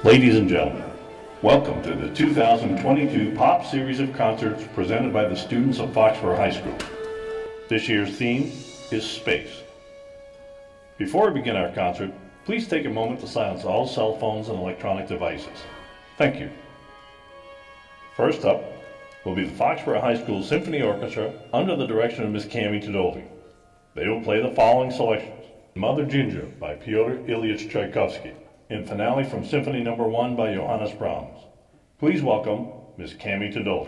Ladies and gentlemen, welcome to the 2022 Pop Series of Concerts presented by the students of Foxborough High School. This year's theme is Space. Before we begin our concert, please take a moment to silence all cell phones and electronic devices. Thank you. First up will be the Foxborough High School Symphony Orchestra under the direction of Ms. Cami Tadoli. They will play the following selections: Mother Ginger by Pyotr Ilyich Tchaikovsky, and Finale from Symphony No. 1 by Johannes Brahms. Please welcome Ms. Cami Tadoli.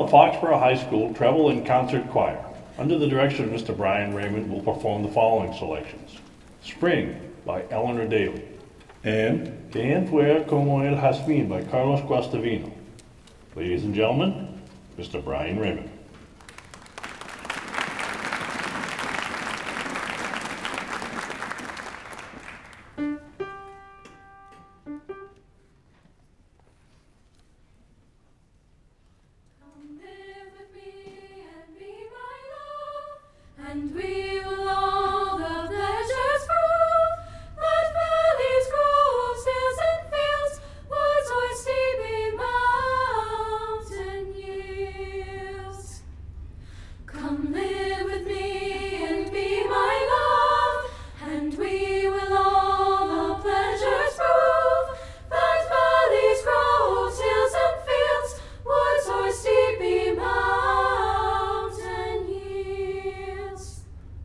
Foxborough High School Treble and Concert Choir, under the direction of Mr. Brian Raymond, will perform the following selections. Spring by Eleanor Daly, and Que fue como el jazmín by Carlos Guastavino. Ladies and gentlemen, Mr. Brian Raymond. And we will all the pleasures prove, that valleys, groves, hills, and fields, woods, or steepy mountain yields. Come live with me and be my love, and we will all the pleasures prove, that valleys, groves, hills, and fields, woods, or steepy mountain yields.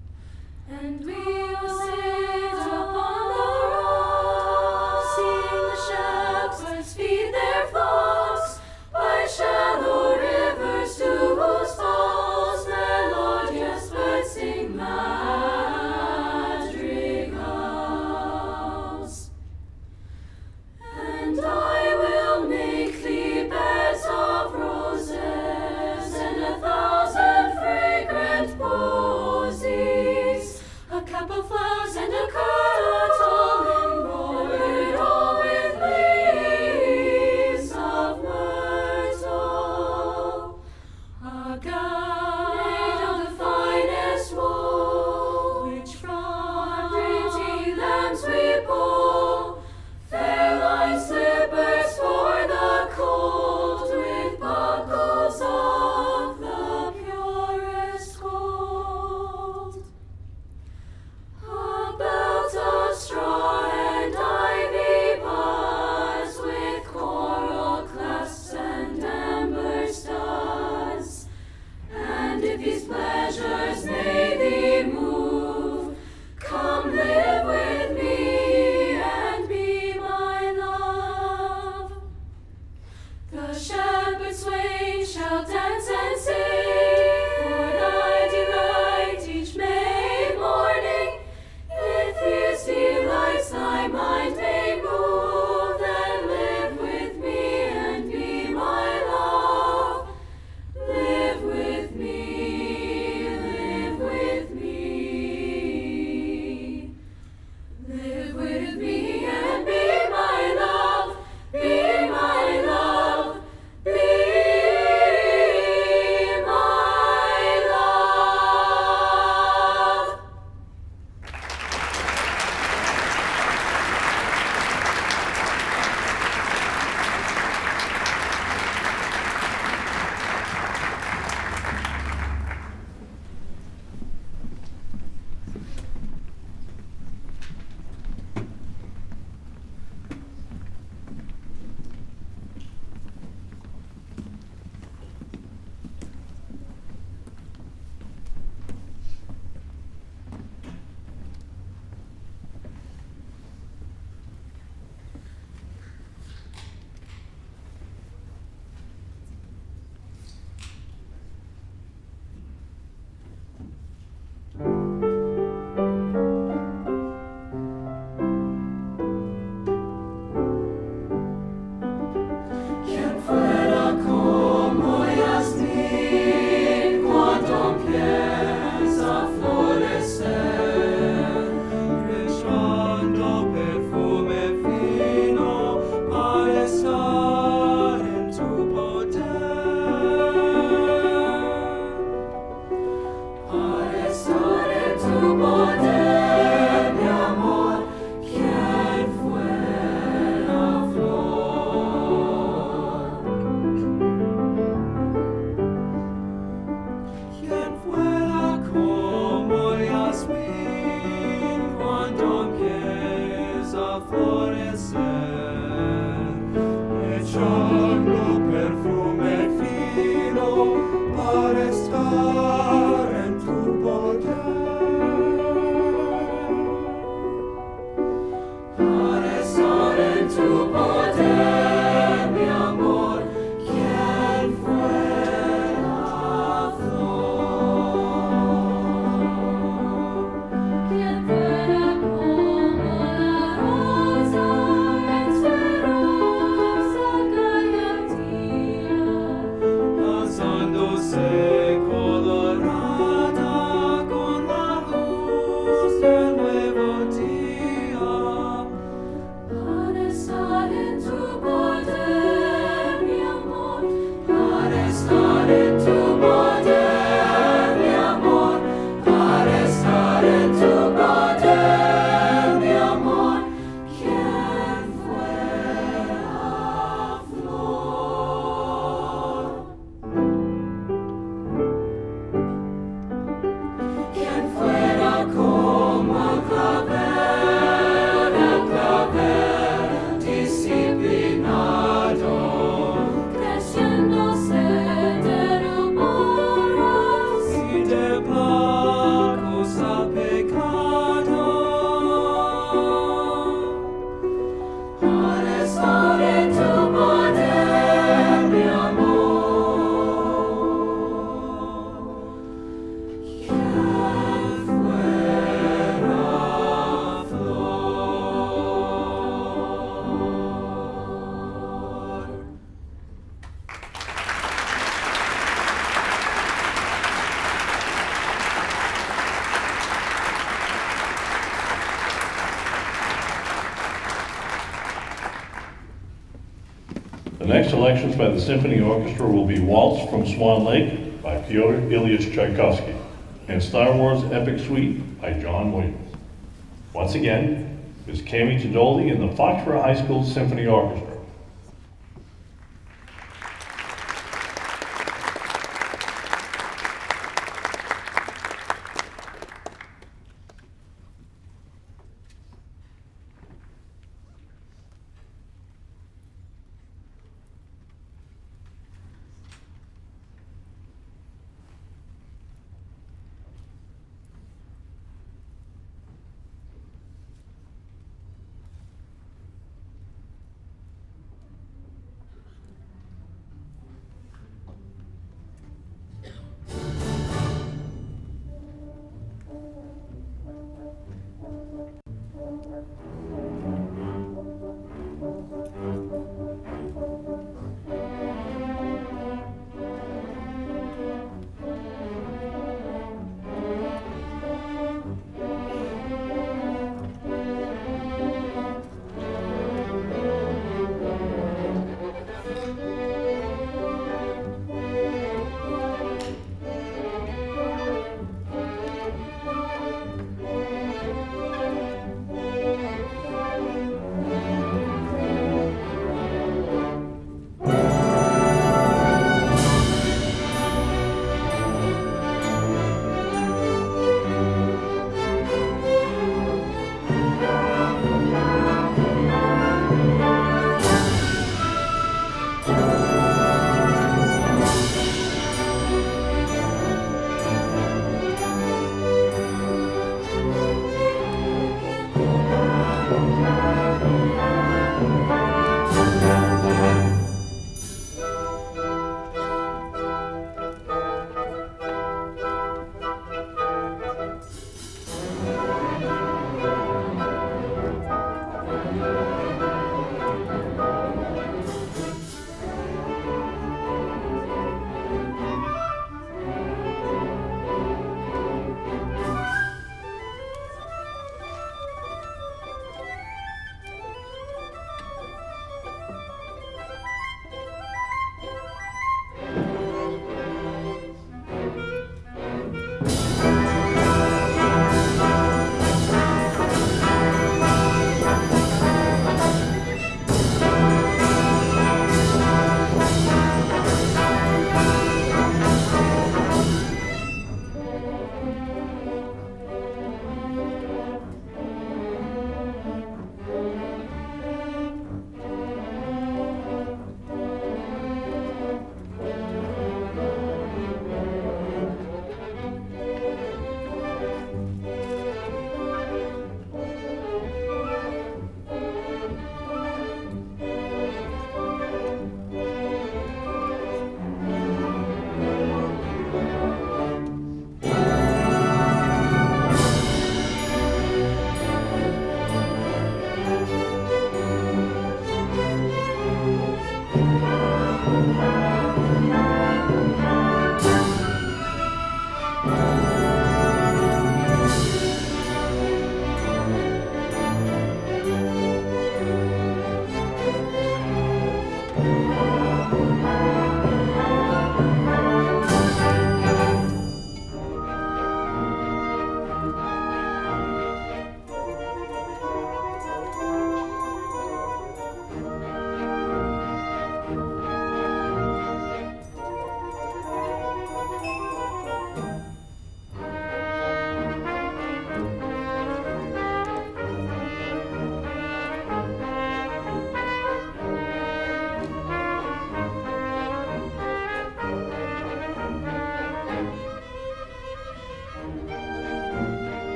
next selections by the Symphony Orchestra will be Waltz from Swan Lake by Pyotr Ilyich Tchaikovsky and Star Wars Epic Suite by John Williams. Once again, Ms. Cami Tadoli and the Foxborough High School Symphony Orchestra.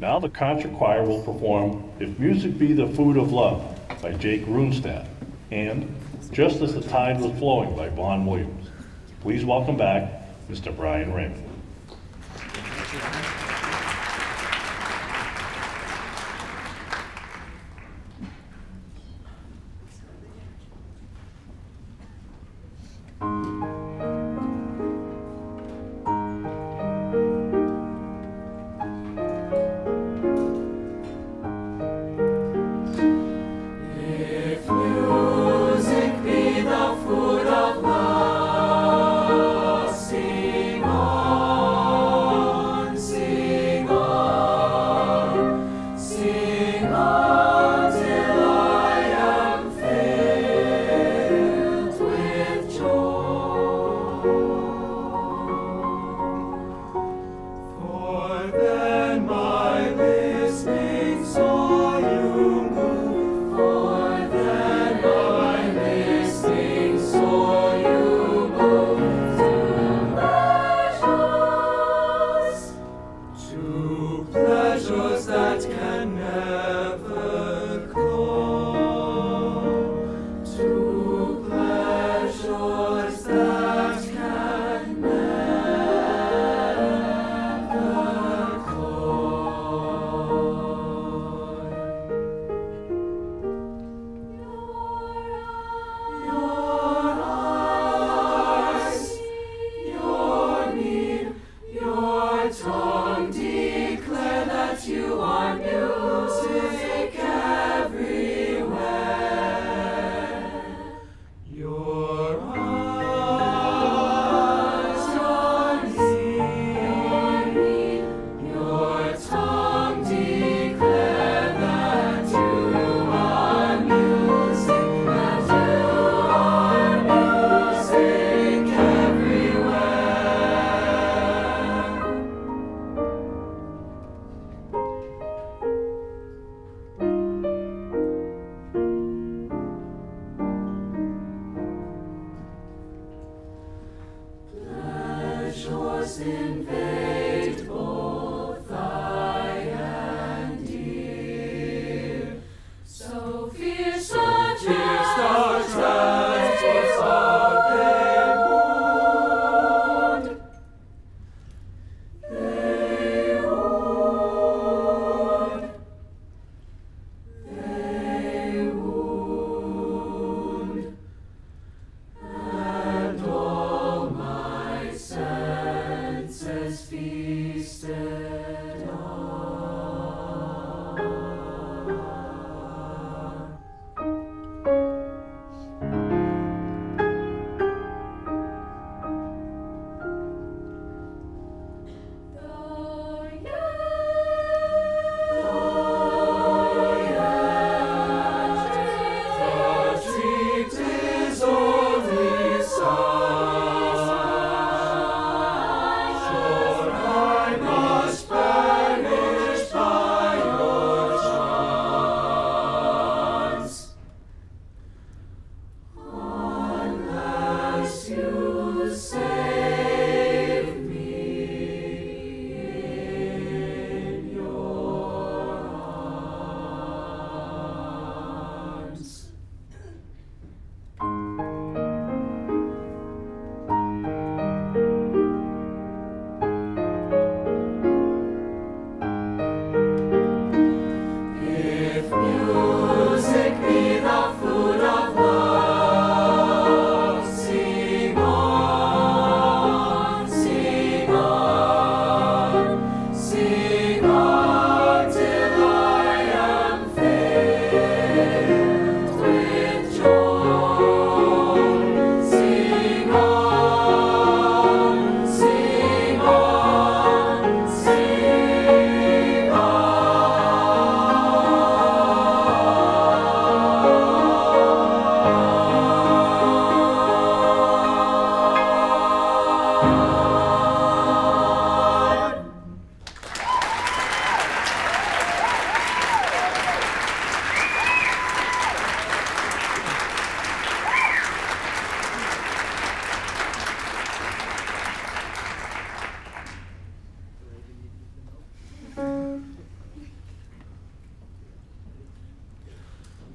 Now the concert choir will perform If Music Be the Food of Love by Jake Runestad and Just as the Tide Was Flowing by Vaughn Williams. Please welcome back Mr. Brian Raymond. Sing on, sing.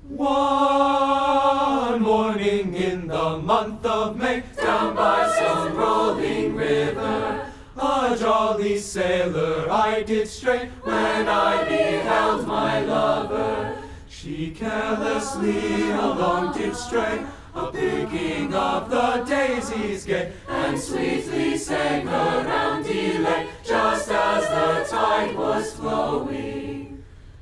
One morning in the month of May, down by some rolling river, a jolly sailor I did stray when I beheld my lover. She carelessly along did stray, a-picking of the daisies gay, and sweetly sang her roundelay, just as the tide was flowing.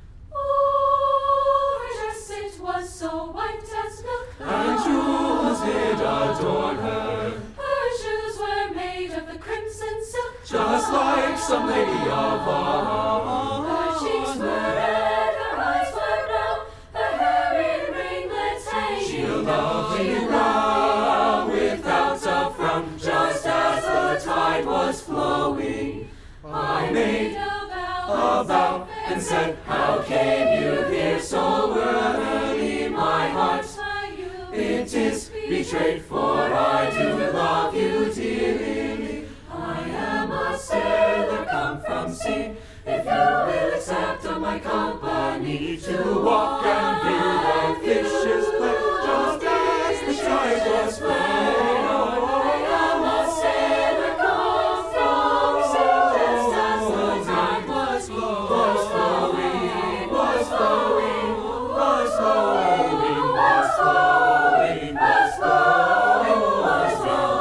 Oh, her dress it was so white as milk, And jewels did adorn her, her shoes were made of the crimson silk, just like some lady of ours. her cheeks were red, her eyes were brown, her hair in ringlets hanging She a down. lovely brow without a frown, just as the tide was flowing. I made a bow and said, how came you here so early, my heart? It is betrayed, for I do love you dearly. I am a sailor come from sea, if you will accept of my company, to walk and view the fishes play, just as the tide was flowing. I am a sailor come from sea, just as the tide was flowing, was flowing, was flowing, was flowing, was flowing, was flowing, was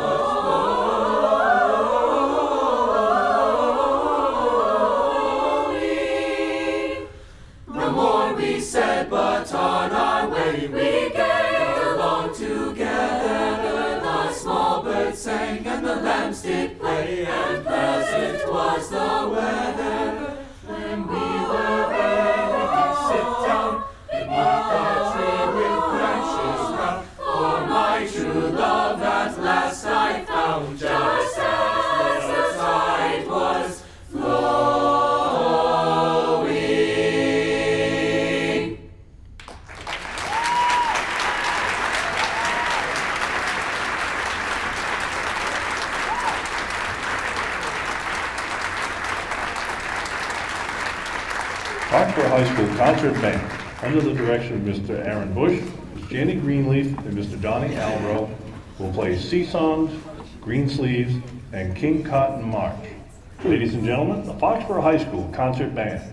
flowing. No more we said, but on our way we gayed along together. The small birds sang and the lambs did play, and pleasant was the weather. When we were there, we did sit down beneath a tree with branches round, for my true love at last I found, just as the tide was flowing. Foxborough High School Concert Band, under the direction of Mr. Aaron Bush, Ms. Jenny Greenleaf, and Mr. Donnie Albro, will play Sea Songs, Green Sleeves, and King Cotton March. Ladies and gentlemen, the Foxborough High School Concert Band.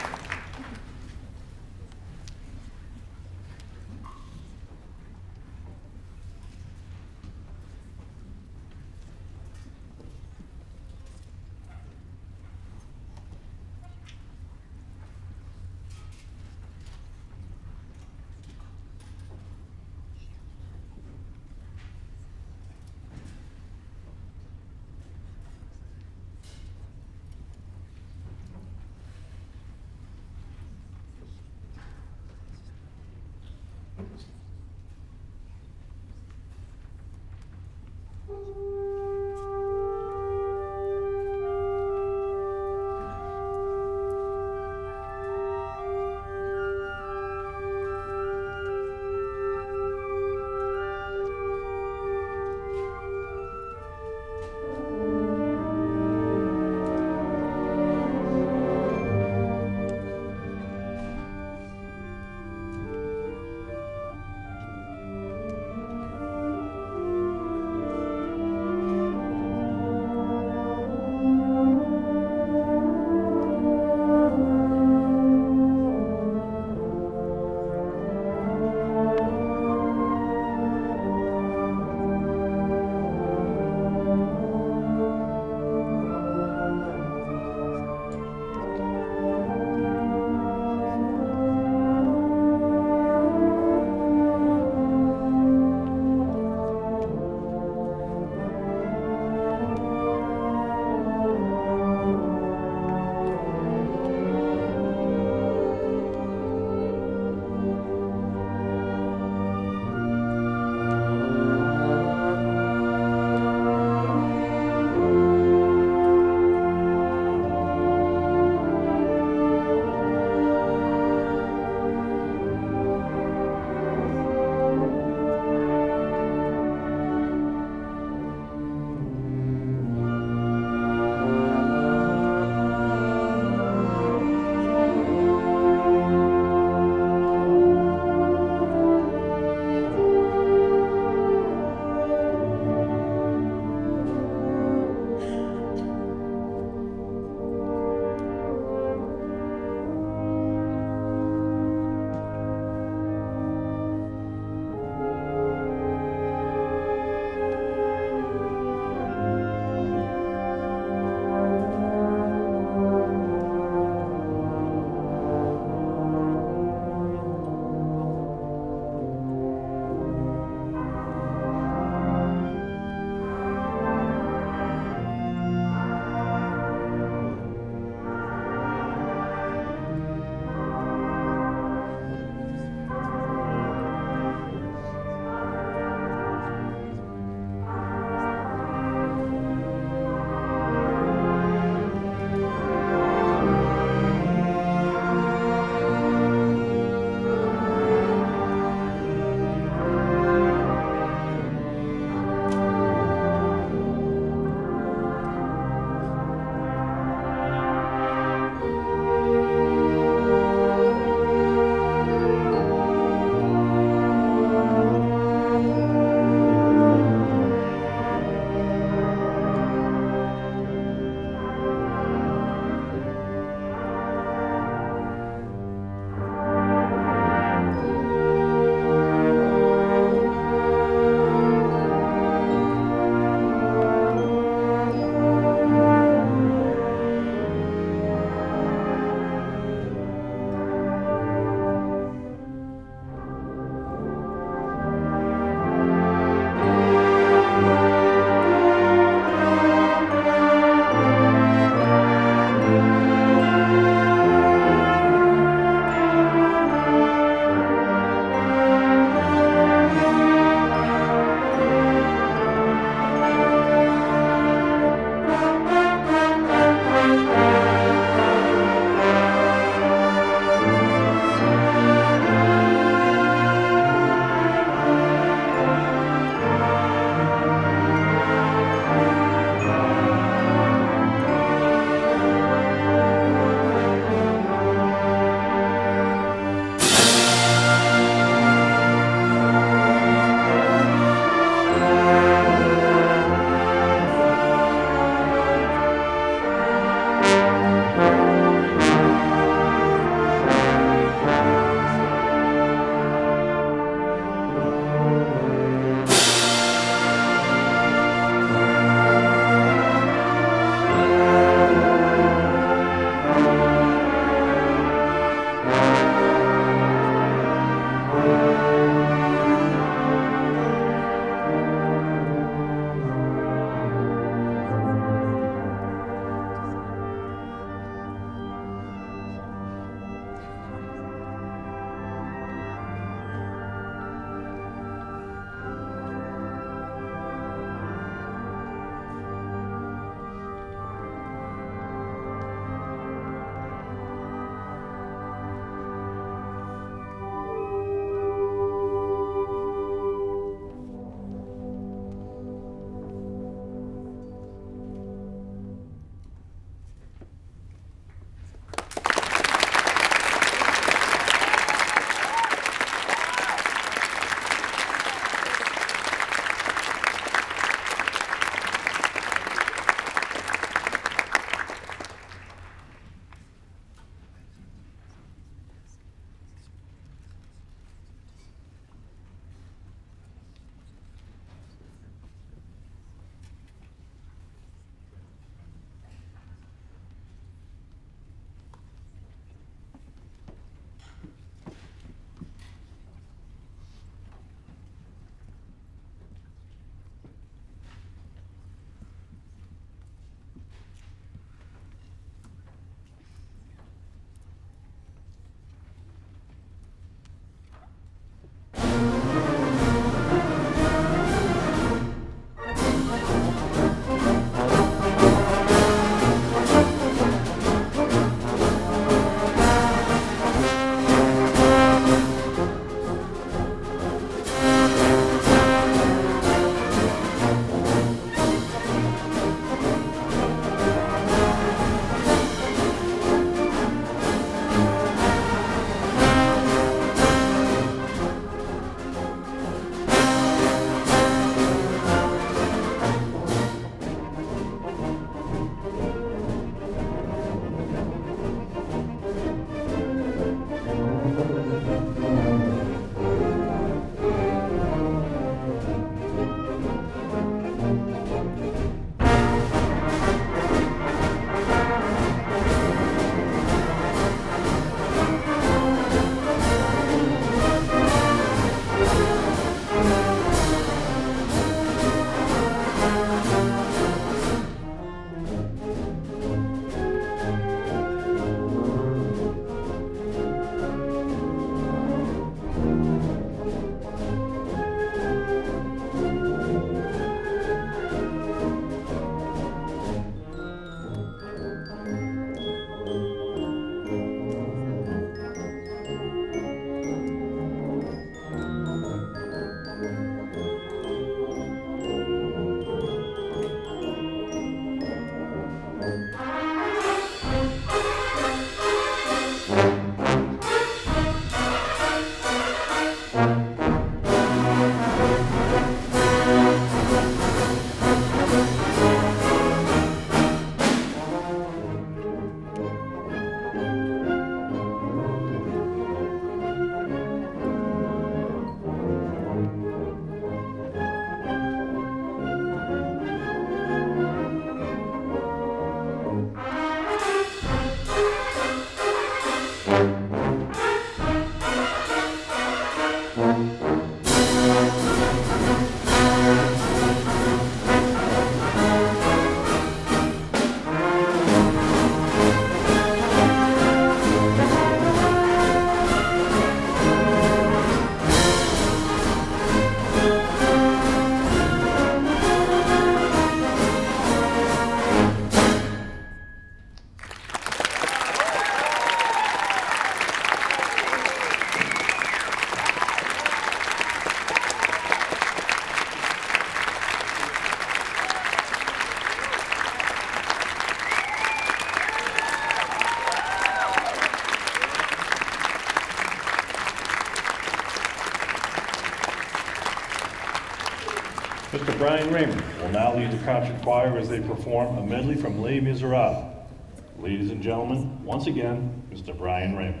Mr. Brian Raymond will now lead the concert choir as they perform a medley from Les Miserables. Ladies and gentlemen, once again, Mr. Brian Raymond.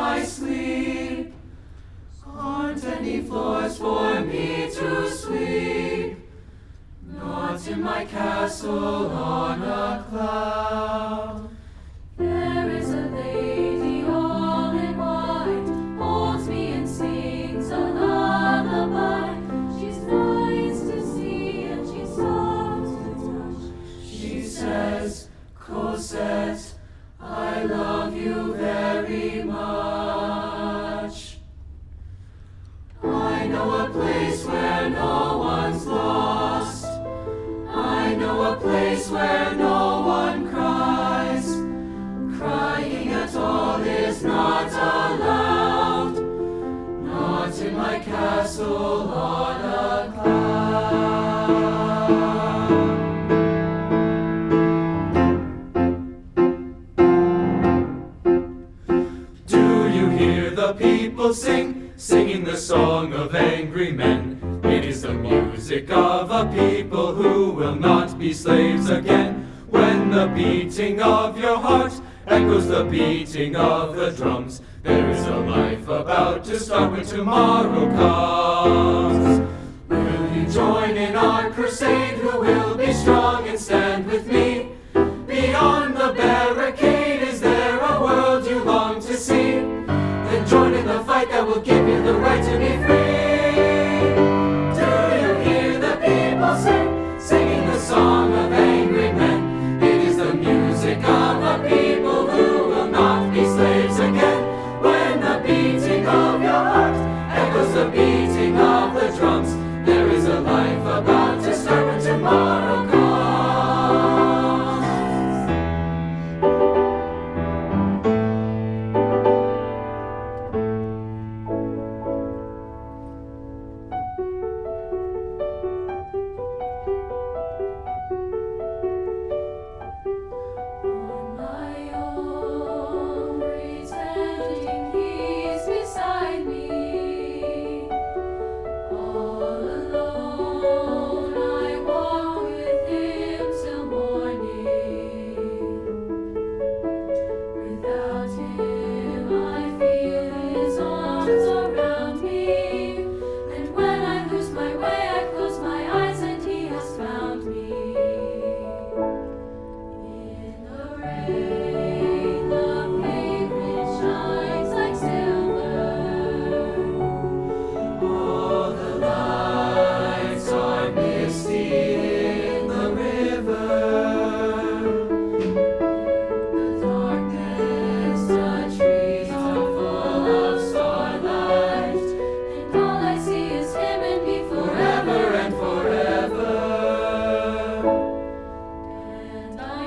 floors for me to sweep. castle on a cloud. There is a lady all in white, holds me and sings a lullaby. She's nice to see and she's soft to touch. She says, Cosette, I love you very much. I know a place where no one's lost. I know a place where no one cries. Crying at all is not allowed. Not in my castle on a cloud. Do you hear the people singing the song of angry men? It is the music of a people who will not be slaves again. When the beating of your heart echoes the beating of the drums, there is a life about to start when tomorrow comes. Will you join in our crusade? Who will be strong and stand with me? Beyond the barricade, is there a world you long to see? Then join in the fight that will give you the right to be free. Do you hear the people singing the song of angry men? It is the music of a people who will not be slaves again. When the beating of your heart echoes the beating of the drums, there is a life about to start when tomorrow comes. On my own, pretending he's beside me. All alone, I walk with him till morning. Without him, I feel his arms around me. And when I lose my way, I close my eyes and he has found me. In the rain, the pavement shines like silver. All the lights are misty in the river. The darkness, the trees are full of starlight, and all I see is him and me forever and forever. And I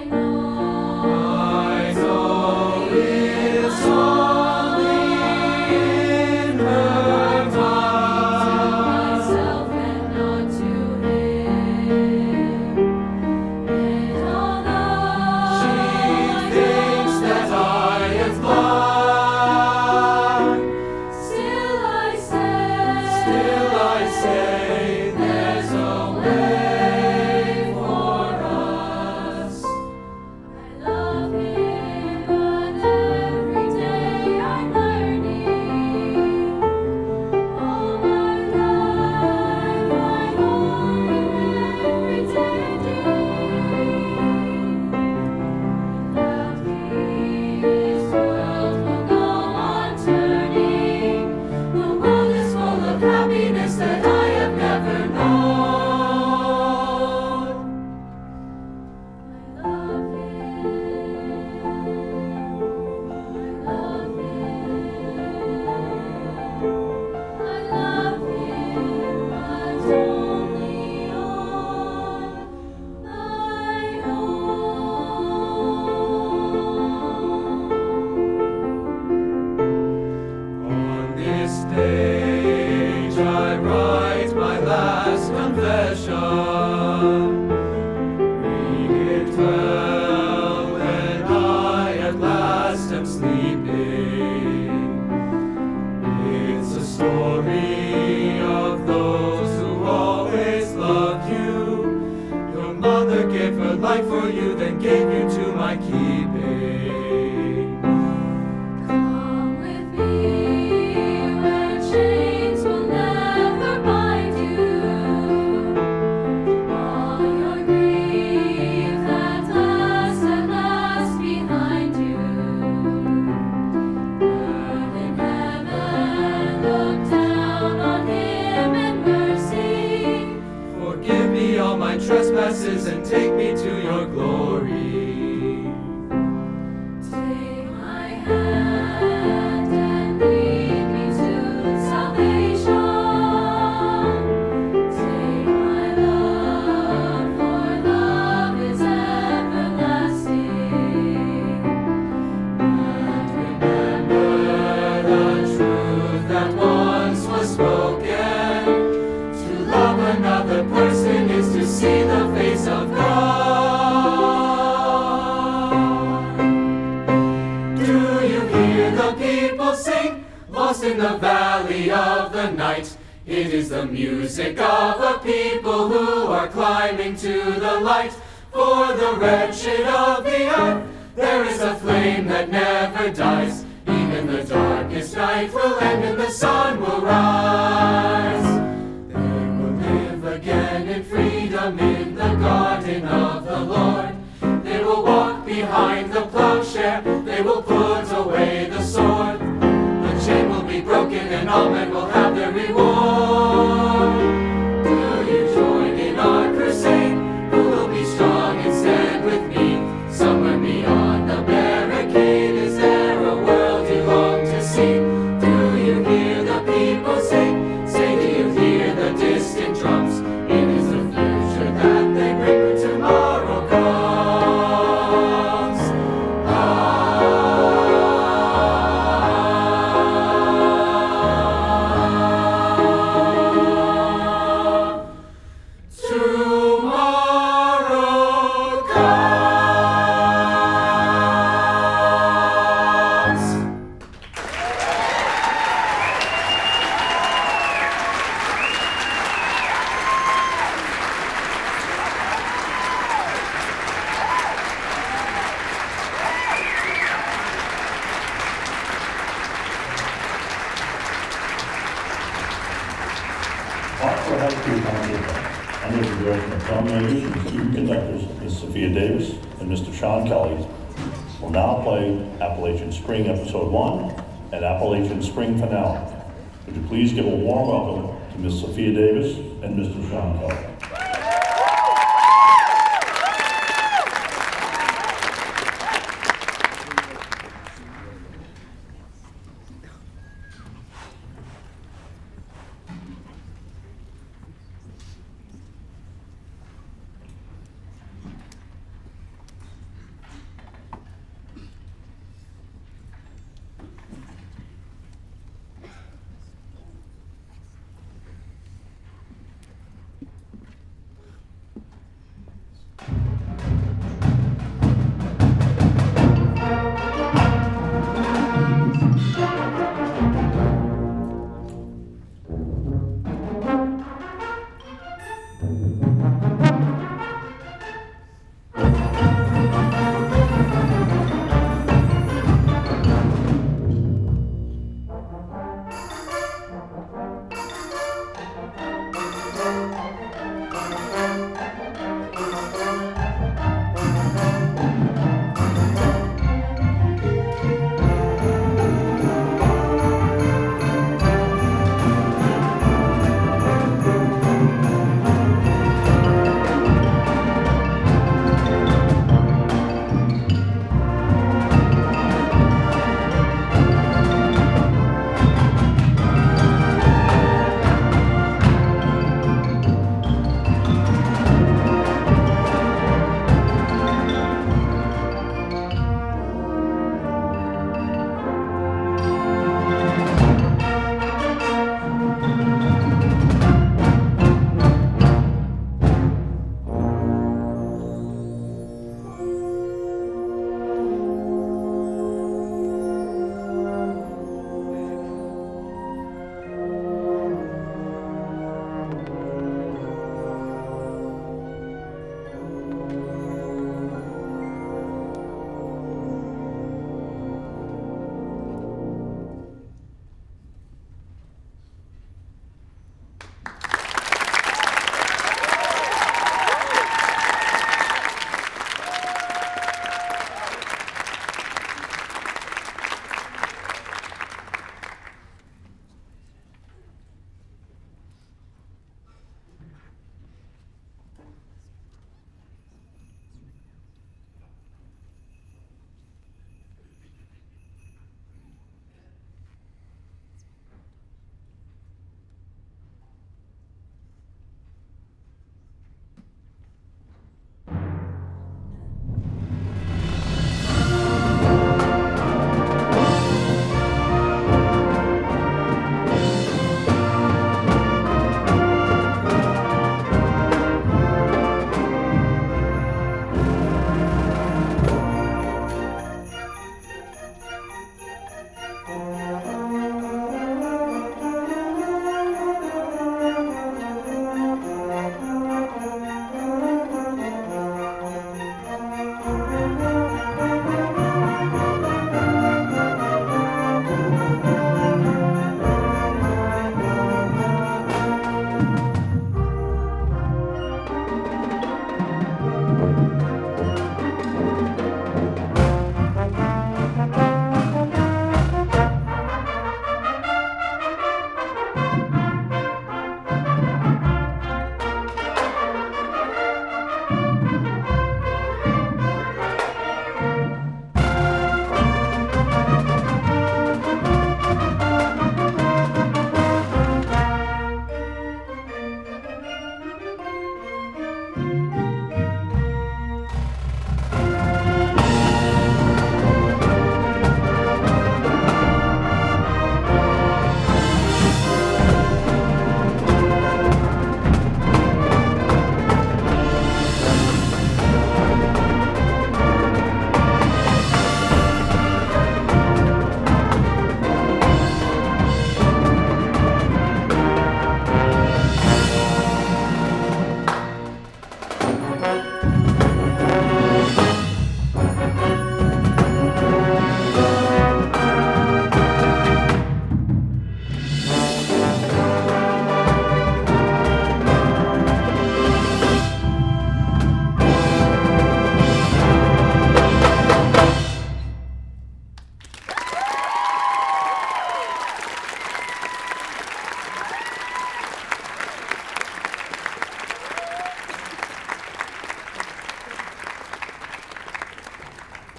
know it's only in her to mind. myself and not to him. And although She thinks that I am blind. still I say, There's a way for us. I love him, but every day I'm learning. All my life I'm only pretending. Without him, this world will go on turning. The world is full of happiness that I have never known. I love him. I love him, but only on my own. On this page I write my last confession. Read it well when I at last am sleeping. It's a story of those who always loved you. Your mother gave her life for you, then gave you to my keeping. Come with me where chains will never bind you. skies and take me to your glory. Take my hand and lead me to salvation. Take my love, for love is everlasting. And remember the truth that once was spoken. To love another person is to see the face of God. Do you hear the people sing? Lost in the valley of the night. It is the music of a people who are climbing to the light. For the wretched of the earth, there is a flame that never dies. Even the darkest night will end and the sun will rise. They will live again in freedom in the garden of the Lord. They will walk behind the plowshare, they will put away the sword. The chain will be broken and all men will have their reward. Do you join in our crusade? Who will be strong and stand with me? Somewhere beyond the barricade, is there a world you long to see? Do you hear the people sing? Say, do you hear the distant drums? It is the future that they bring when tomorrow comes. Tomorrow comes. Foxborough High School Concert under the direction of drum majors and student conductors, Ms. Sophia Davis and Mr. Sean Kelly, will now play Appalachian Spring Episode 1 and Appalachian Spring Finale. Would you please give a warm welcome to Ms. Sophia Davis and Mr. Sean Kelly.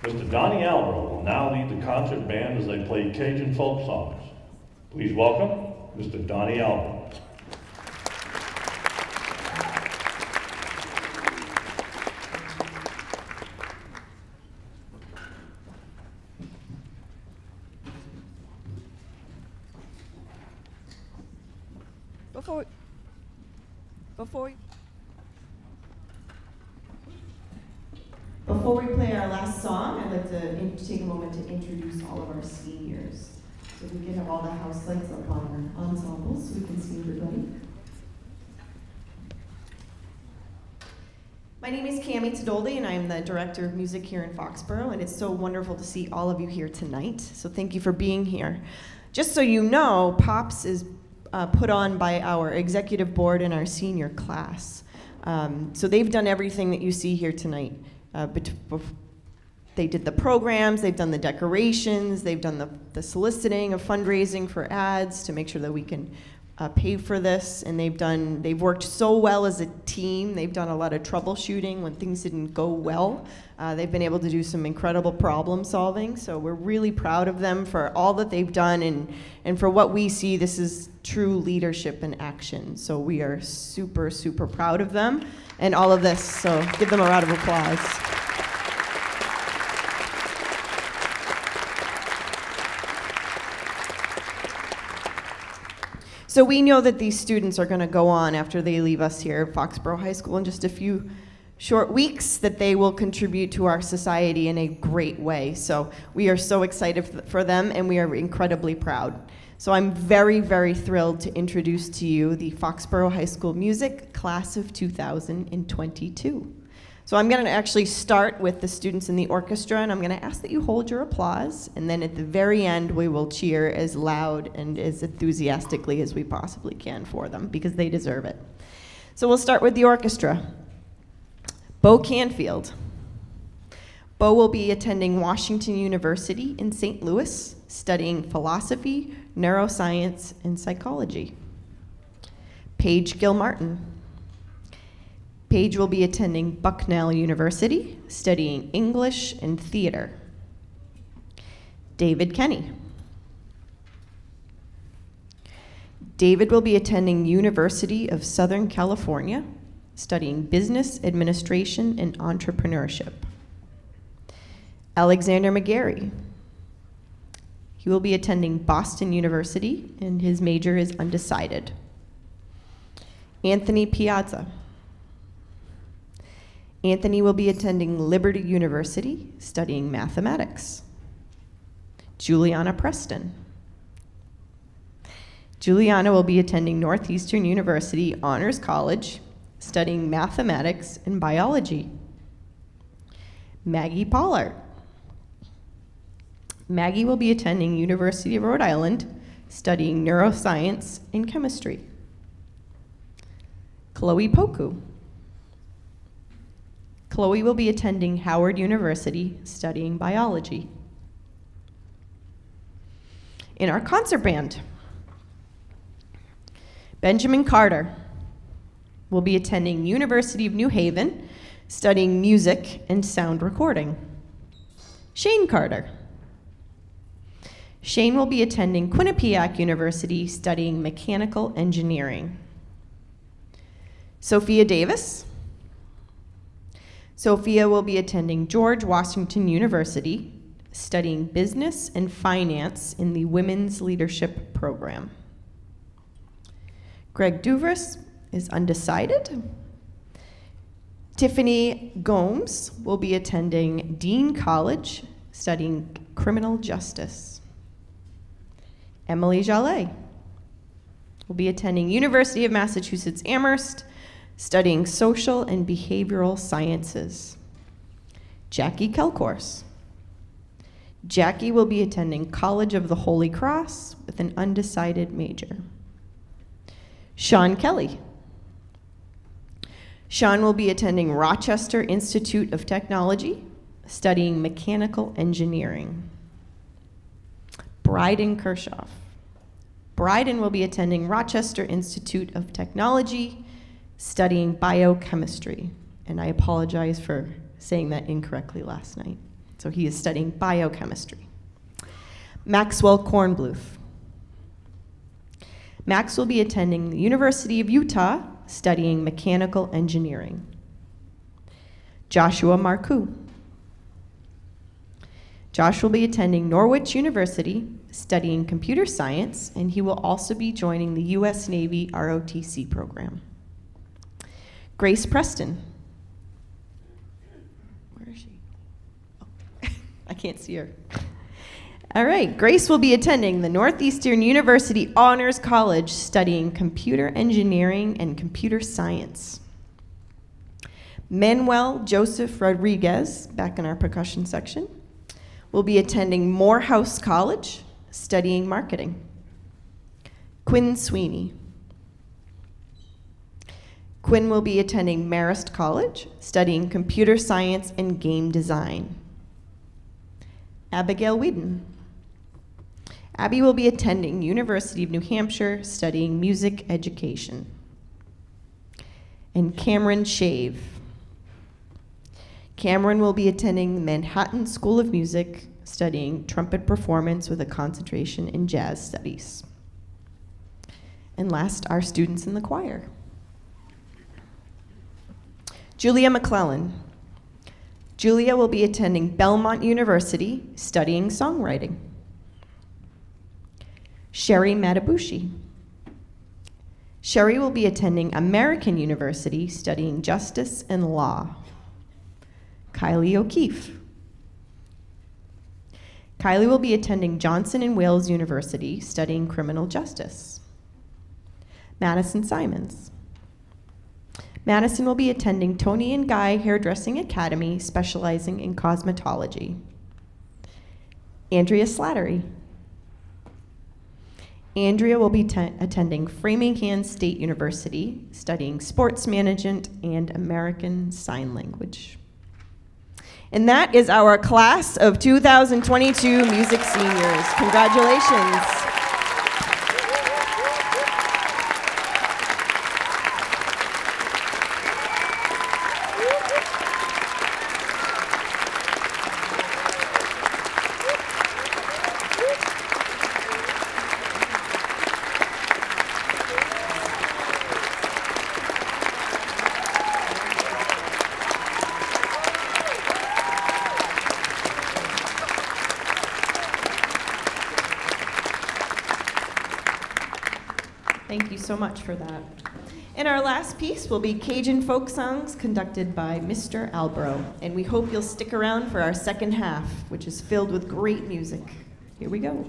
Mr. Donnie Albro will now lead the concert band as they play Cajun folk songs. Please welcome Mr. Donnie Albro. Before we play our last song, I'd like to take a moment to introduce all of our seniors. So we can have all the house lights up on our ensembles so we can see everybody. My name is Cami Tadoldi, and I'm the Director of Music here in Foxborough, and it's so wonderful to see all of you here tonight. So thank you for being here. Just so you know, POPs is put on by our executive board and our senior class. So they've done everything that you see here tonight. They did the programs, they've done the decorations, they've done the soliciting of fundraising for ads to make sure that we can pay for this, and they've worked so well as a team. They've done a lot of troubleshooting when things didn't go well. They've been able to do some incredible problem solving, so we're really proud of them for all that they've done, and for what we see, this is true leadership in action. So we are super, super proud of them and all of this, so give them a round of applause. So we know that these students are going to go on after they leave us here at Foxborough High School in just a few short weeks, that they will contribute to our society in a great way. So we are so excited for them, and we are incredibly proud. So I'm very, very thrilled to introduce to you the Foxborough High School Music Class of 2022. So I'm going to actually start with the students in the orchestra, and I'm going to ask that you hold your applause, and then at the very end we will cheer as loud and as enthusiastically as we possibly can for them, because they deserve it. So we'll start with the orchestra. Bo Canfield. Bo will be attending Washington University in St. Louis, studying philosophy, neuroscience, and psychology. Paige Gilmartin. Paige will be attending Bucknell University, studying English and theater. David Kenny. David will be attending University of Southern California, studying business administration and entrepreneurship. Alexander McGarry. He will be attending Boston University, and his major is undecided. Anthony Piazza. Anthony will be attending Liberty University, studying mathematics. Juliana Preston. Juliana will be attending Northeastern University Honors College, studying mathematics and biology. Maggie Pollard. Maggie will be attending University of Rhode Island, studying neuroscience and chemistry. Chloe Poku. Chloe will be attending Howard University, studying biology. In our concert band, Benjamin Carter will be attending University of New Haven, studying music and sound recording. Shane Carter. Shane will be attending Quinnipiac University, studying mechanical engineering. Sophia Davis. Sophia will be attending George Washington University, studying business and finance in the Women's Leadership Program. Greg Duvras is undecided. Tiffany Gomes will be attending Dean College, studying criminal justice. Emily Jallet will be attending University of Massachusetts Amherst, studying social and behavioral sciences. Jackie Kelcourse. Jackie will be attending College of the Holy Cross with an undecided major. Sean Kelly. Sean will be attending Rochester Institute of Technology, studying mechanical engineering. Bryden Kershoff. Bryden will be attending Rochester Institute of Technology, studying biochemistry. And I apologize for saying that incorrectly last night. So he is studying biochemistry. Maxwell Kornbluth. Max will be attending the University of Utah, studying mechanical engineering. Joshua Marcoux. Josh will be attending Norwich University, studying computer science, and he will also be joining the U.S. Navy ROTC program. Grace Preston. Where is she? Oh, I can't see her. All right, Grace will be attending the Northeastern University Honors College, studying computer engineering and computer science. Manuel Joseph Rodriguez, back in our percussion section, will be attending Morehouse College, studying marketing. Quinn Sweeney. Quinn will be attending Marist College, studying computer science and game design. Abigail Whedon. Abby will be attending University of New Hampshire, studying music education. And Cameron Shave. Cameron will be attending Manhattan School of Music, studying trumpet performance with a concentration in jazz studies. And last, our students in the choir. Julia McClellan. Julia will be attending Belmont University, studying songwriting. Sherry Matabushi. Sherry will be attending American University, studying justice and law. Kylie O'Keefe. Kylie will be attending Johnson & Wales University, studying criminal justice. Madison Simons. Madison will be attending Tony and Guy Hairdressing Academy, specializing in cosmetology. Andrea Slattery. Andrea will be attending Framingham State University, studying sports management and American Sign Language. And that is our class of 2022 music seniors. Congratulations. Thank you so much for that. And our last piece will be Cajun folk songs conducted by Mr. Albro. And we hope you'll stick around for our second half, which is filled with great music. Here we go.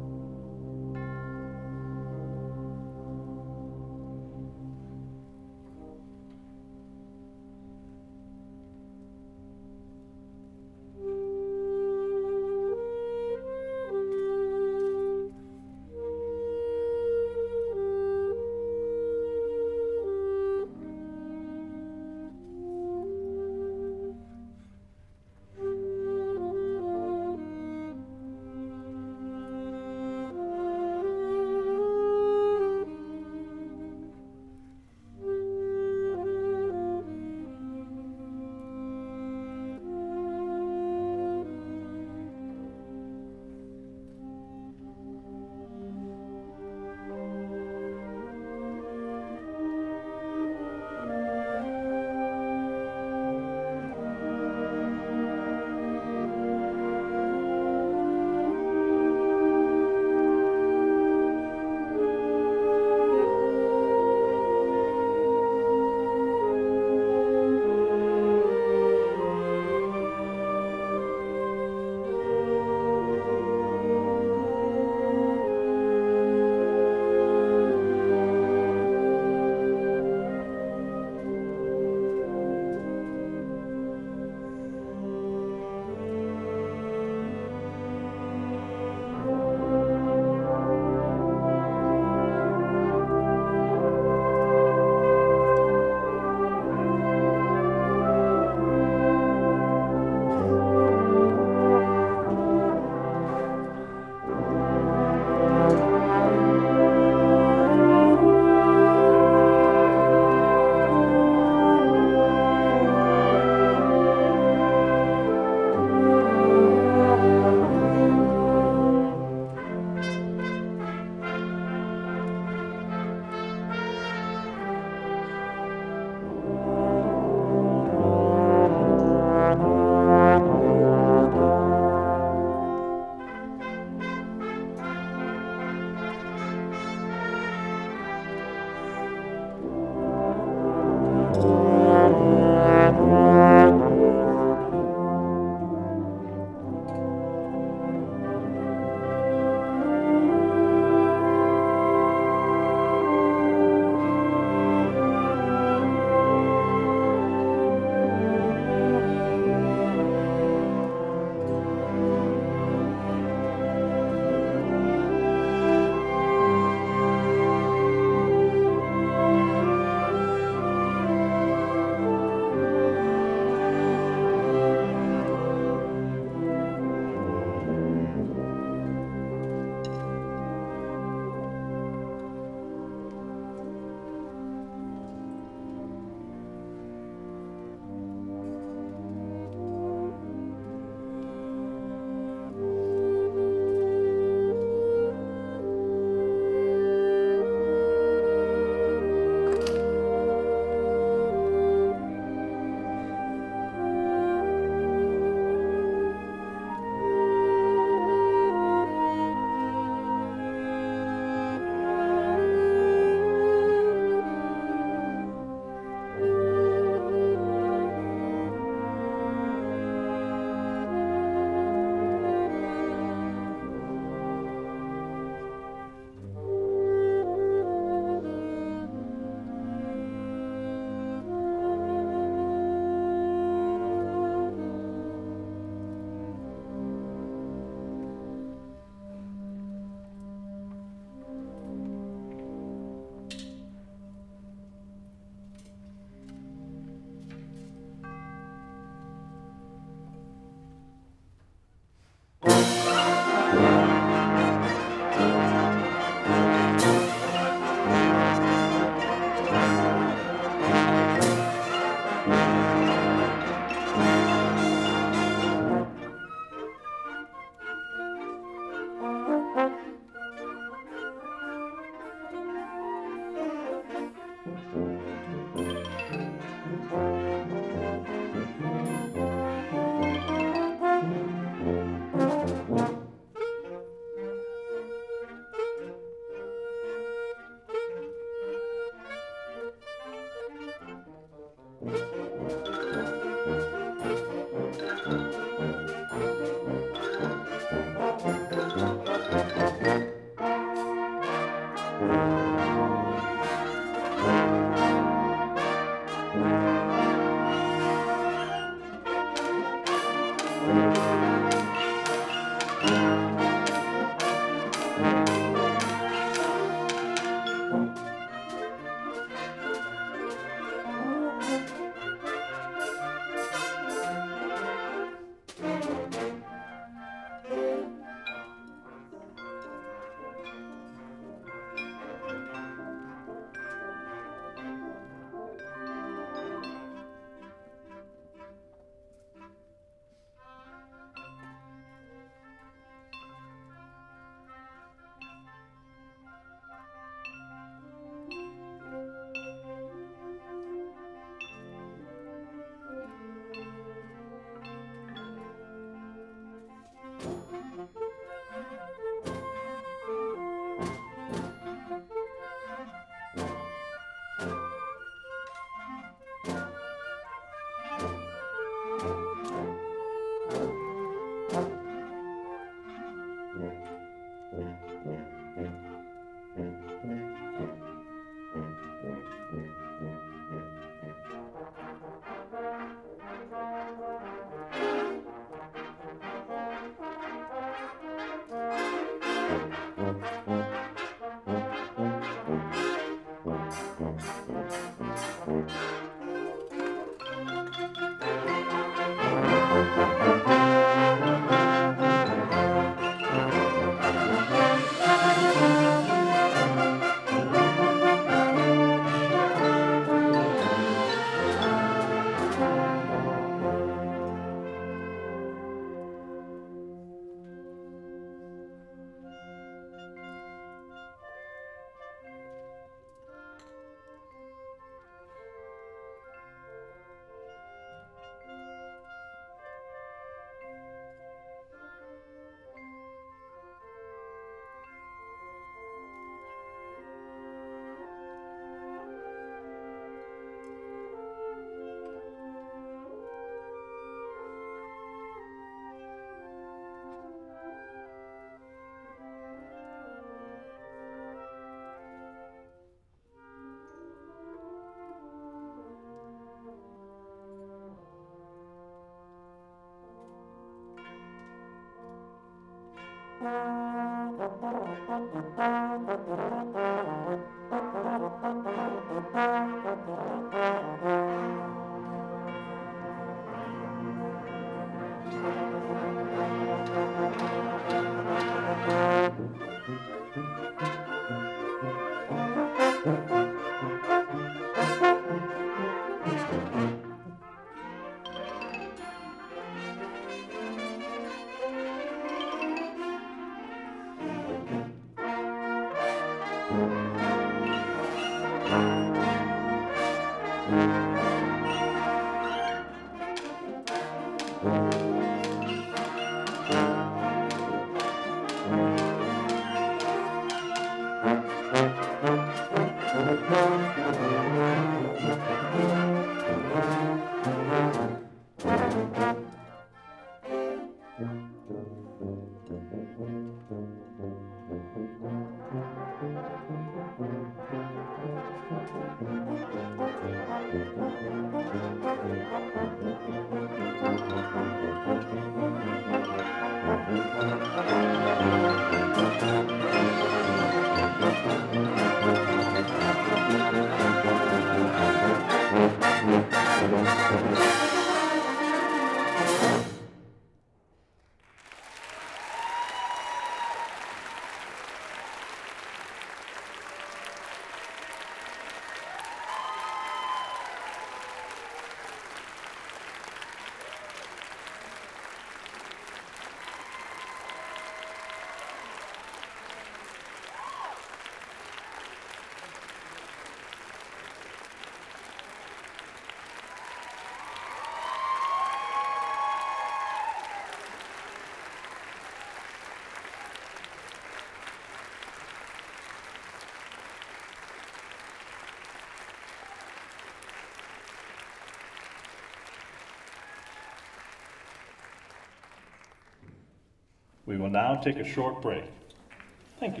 We will now take a short break. Thank you.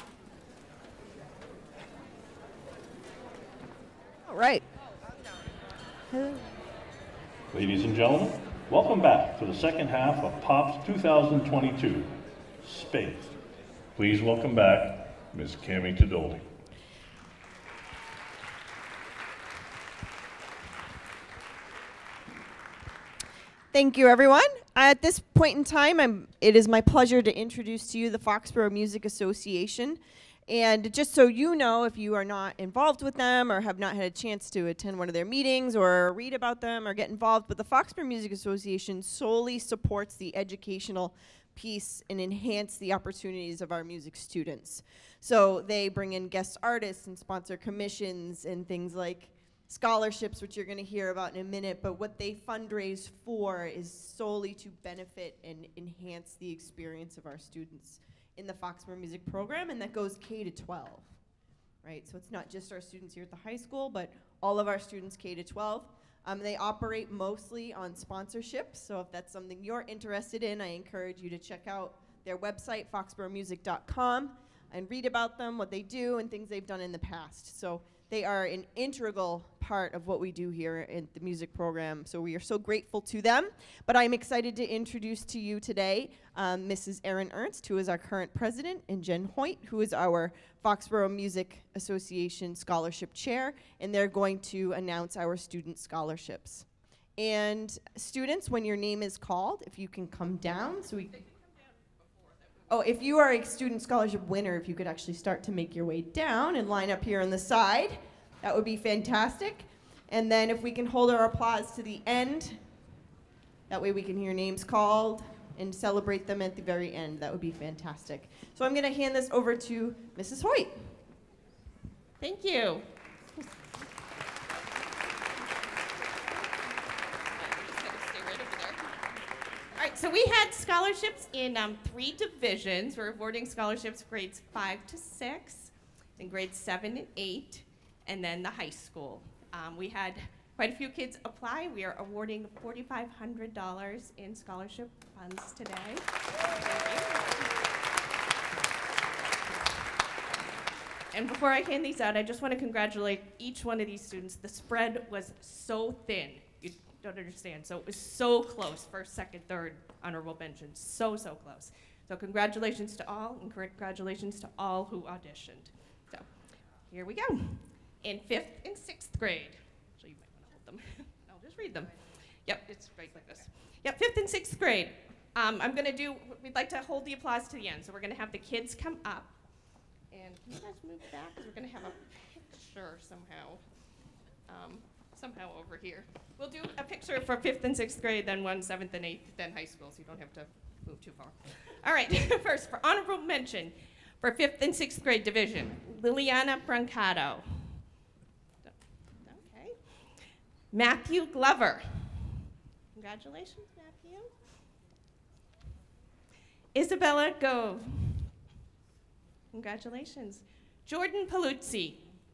All right. Ladies and gentlemen, welcome back to the second half of POP's 2022 Space. Please welcome back Ms. Cammie Tadoli. Thank you, everyone. At this point in time, it is my pleasure to introduce to you the Foxborough Music Association. And just so you know, if you are not involved with them or have not had a chance to attend one of their meetings or read about them or get involved, but the Foxborough Music Association solely supports the educational piece and enhance the opportunities of our music students. So they bring in guest artists and sponsor commissions and things like scholarships, which you're going to hear about in a minute, but what they fundraise for is solely to benefit and enhance the experience of our students in the Foxborough Music Program, and that goes K to 12, right? So it's not just our students here at the high school, but all of our students K to 12. They operate mostly on sponsorships, so if that's something you're interested in, I encourage you to check out their website, foxboroughmusic.com, and read about them, what they do, and things they've done in the past. So they are an integral part of what we do here in the music program, so we are so grateful to them. But I'm excited to introduce to you today Mrs. Erin Ernst, who is our current president, and Jen Hoyt, who is our Foxborough Music Association Scholarship Chair, and they're going to announce our student scholarships. And students, when your name is called, if you can come down, so we... Oh, if you are a student scholarship winner, if you could actually start to make your way down and line up here on the side, that would be fantastic. And then if we can hold our applause to the end, that way we can hear names called and celebrate them at the very end. That would be fantastic. So I'm going to hand this over to Mrs. Hoyt. Thank you. All right, so we had scholarships in 3 divisions. We're awarding scholarships grades 5 to 6, and grades 7 and 8, and then the high school. We had quite a few kids apply. We are awarding $4,500 in scholarship funds today. And before I hand these out, I just want to congratulate each one of these students. The spread was so thin. You don't understand. So it was so close, first, second, third, honorable mention, so close. So congratulations to all, and congratulations to all who auditioned. So here we go. In 5th and 6th grade, so you might want to hold them. I'll just read them. Yep, it's right like this. Yep, 5th and 6th grade. We'd like to hold the applause to the end. So we're gonna have the kids come up, and can you guys move back? Because we're gonna have a picture somehow over here. We'll do a picture for 5th and 6th grade, then 1, 7th and 8th, then high school, so you don't have to move too far. All right, first, for honorable mention, for 5th and 6th grade division, Liliana Brancato. Okay. Matthew Glover. Congratulations, Matthew. Isabella Gove. Congratulations. Jordan Paluzzi.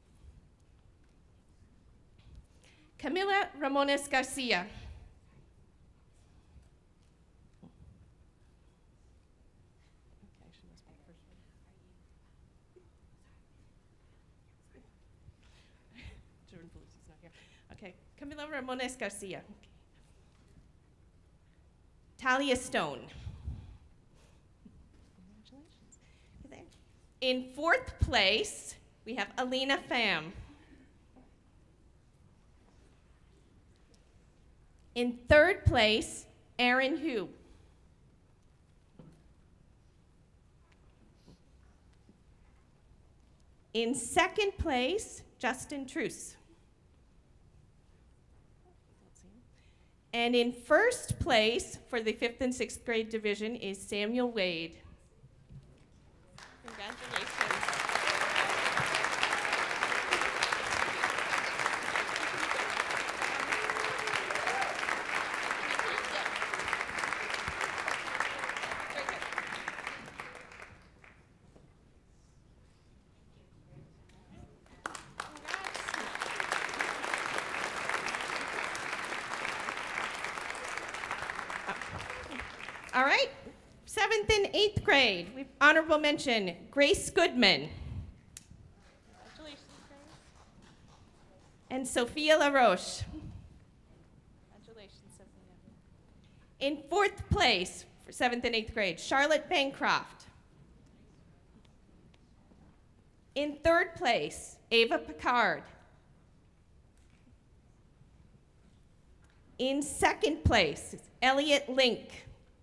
Camila Ramones Garcia. Okay, she must be the first one. Jordan Paluzzi's not here. Okay, Camila Ramones Garcia. Okay. Talia Stone. Congratulations. Okay. In 4th place, we have Alina Pham. In 3rd place, Aaron Hu. In 2nd place, Justin Truce. And in 1st place for the 5th and 6th grade division is Samuel Wade. Congratulations. 7th and 8th grade, we have honorable mention, Grace Goodman. Congratulations, Grace. And Sophia LaRoche. Congratulations, Sophia. In 4th place for 7th and 8th grade, Charlotte Bancroft. In 3rd place, Ava Picard. In 2nd place, Elliot Link.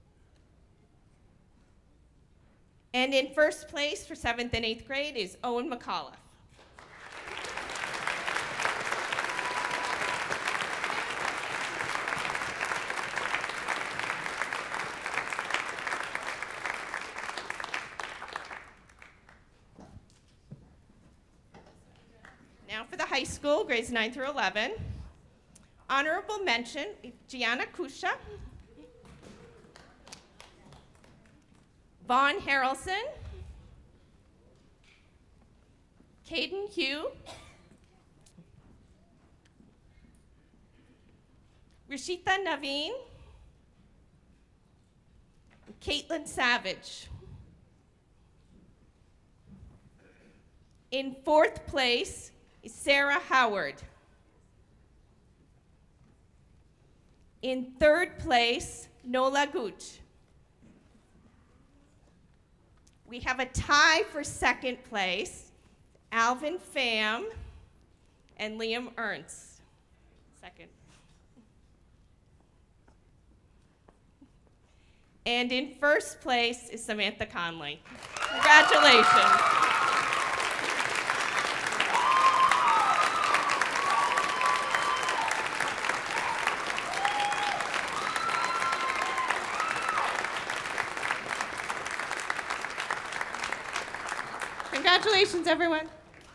And in 1st place for 7th and 8th grade is Owen McAuliffe. Now for the high school, grades 9 through 11. Honorable mention, Gianna Kusha, Vaughn Harrelson, Caden Hugh, Rishita Naveen, Caitlin Savage. In 4th place is Sarah Howard. In 3rd place, Nola Gooch. We have a tie for 2nd place, Alvin Pham and Liam Ernst. 2nd. And in 1st place is Samantha Conley. Congratulations. Congratulations, everyone.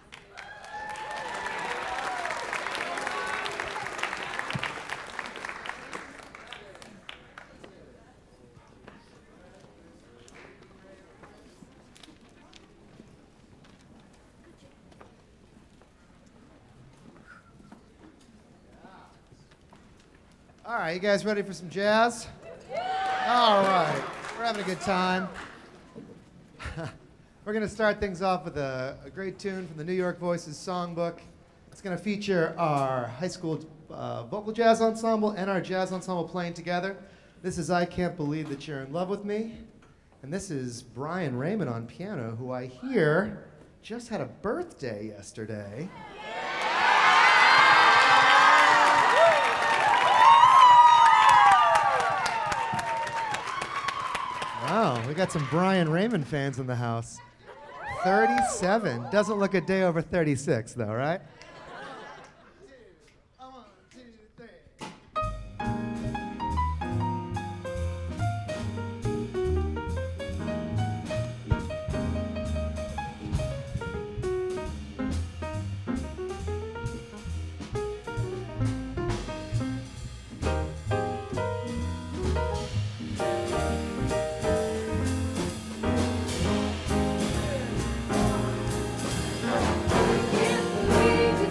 All right, you guys ready for some jazz? All right, we're having a good time. We're going to start things off with a great tune from the New York Voices songbook. It's going to feature our high school vocal jazz ensemble and our jazz ensemble playing together. This is I Can't Believe That You're in Love With Me. And this is Brian Raymond on piano, who I hear just had a birthday yesterday. Wow, we got some Brian Raymond fans in the house. 37. Doesn't look a day over 36, though, right? One, two, three. Can't believe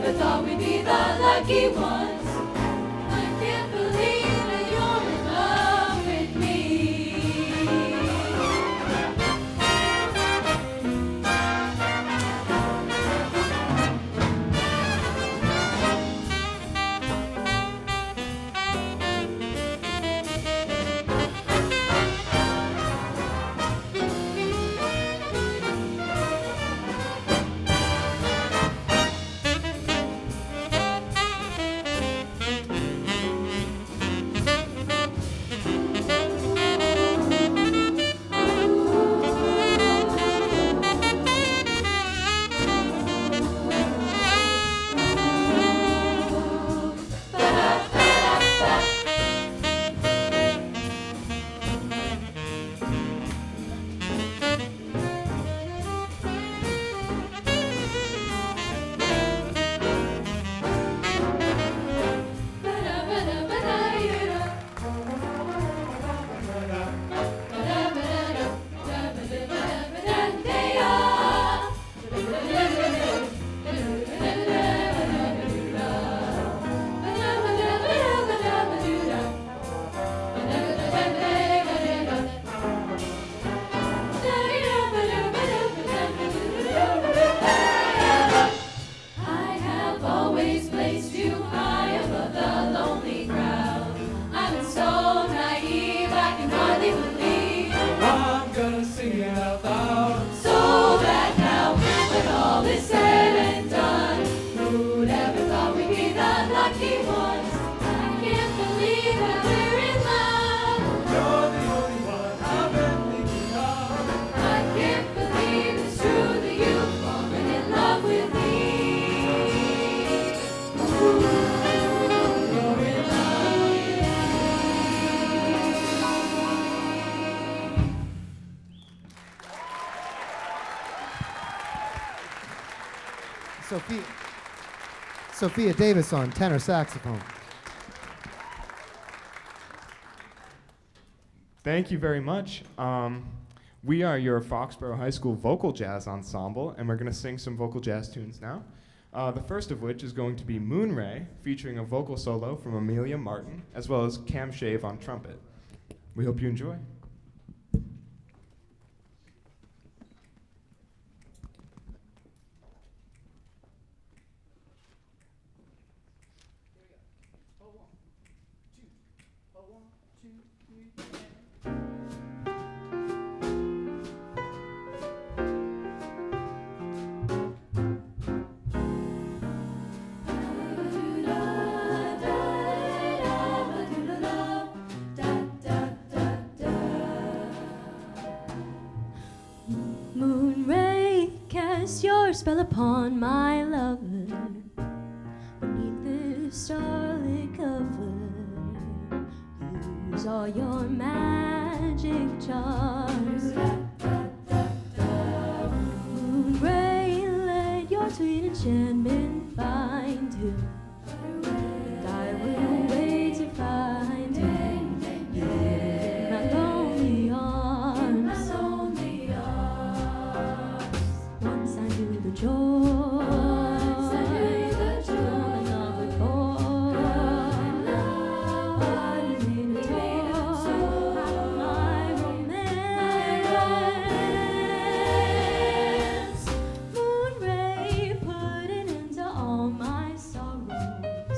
never thought we'd be the lucky ones. I can't believe that you're in love with me. Sophia Davis on tenor saxophone. Thank you very much. We are your Foxborough High School Vocal Jazz Ensemble, and we're going to sing some vocal jazz tunes now. The first of which is going to be Moonray, featuring a vocal solo from Amelia Martin, as well as Cam Shave on trumpet. We hope you enjoy. Your spell upon my lover beneath this starlit cover. Use all your magic charms. Moonray, let your sweet enchantment bind him, and I will wait to find him in my lonely arms. Once I knew the joy, love before, but he made a toy out of my romance. Moonray put an end to all my sorrow.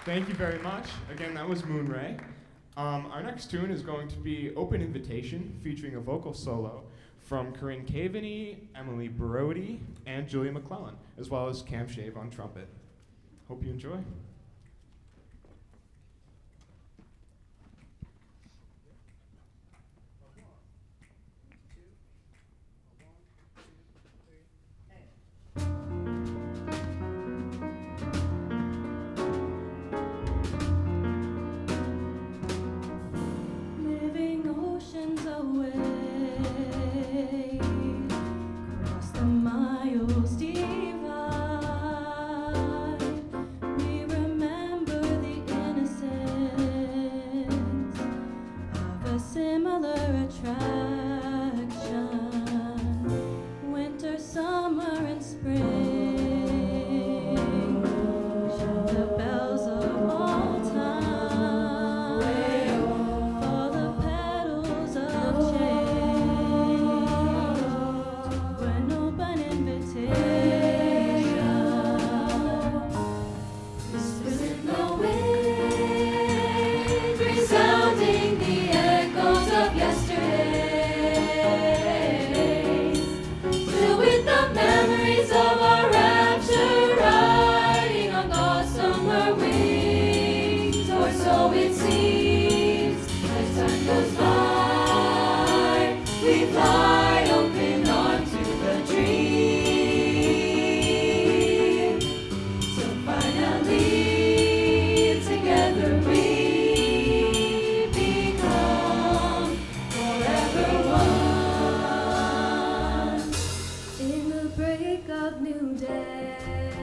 Thank you very much. Again, that was Moon Ray. Our next tune is going to be Open Invitation, featuring a vocal solo from Corinne Caveney, Emily Brody, and Julia McClellan, as well as Cam Shave on trumpet. Hope you enjoy. Living oceans away, across the miles divide, we remember the innocence of a similar attraction. Winter, summer, and spring, show the bells of all time. For the petals of change, to an open invitation. Whispers in the wind, resounding the echoes of yesterdays. Still with the memories of our rapture, riding on gossamer wings, or so it seems. As time goes by, we fly open onto the dream. So finally, together we become forever one. In the break of new day,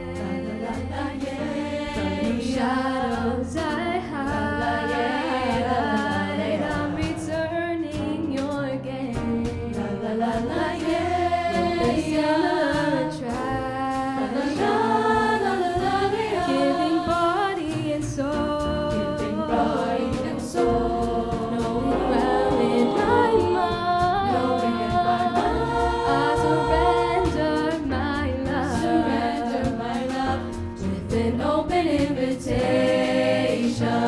from new shadows I hide, I'm returning your gaze. Giving body and soul, knowing well in my mind, I surrender my love, with an open invitation.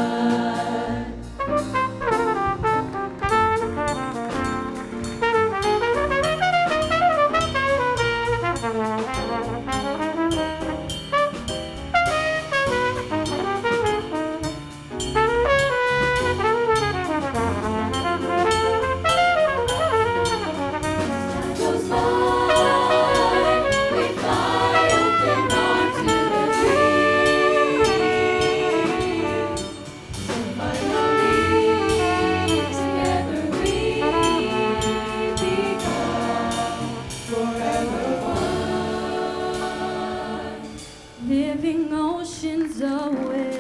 Goes by, we fly open onto the dream. So finally, together we become forever one. Living oceans away,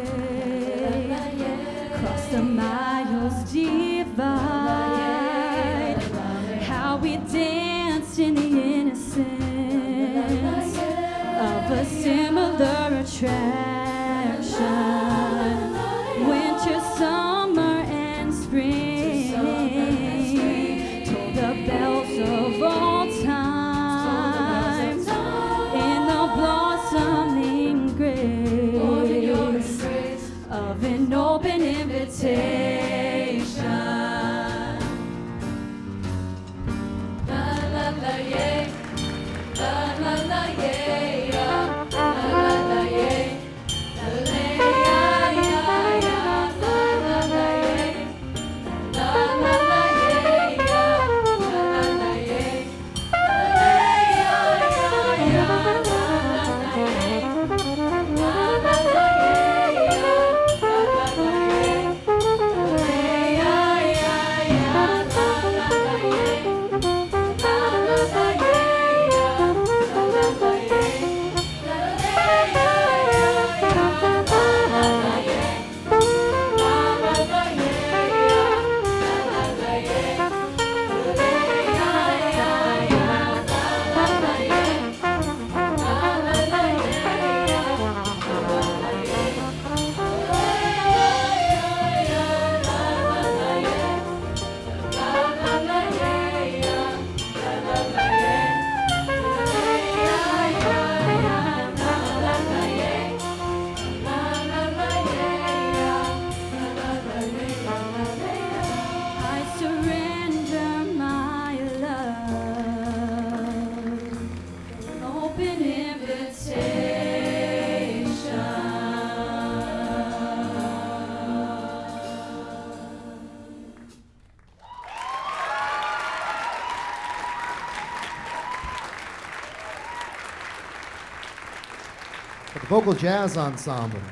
across the miles divide, how we danced in the innocence of a similar attraction. Winter, summer, and spring, told the bells of all time, in the blossoming grace of an open invitation. La la la yeah, la la la yeah, la la la yeah, open invitation. The Vocal Jazz Ensemble.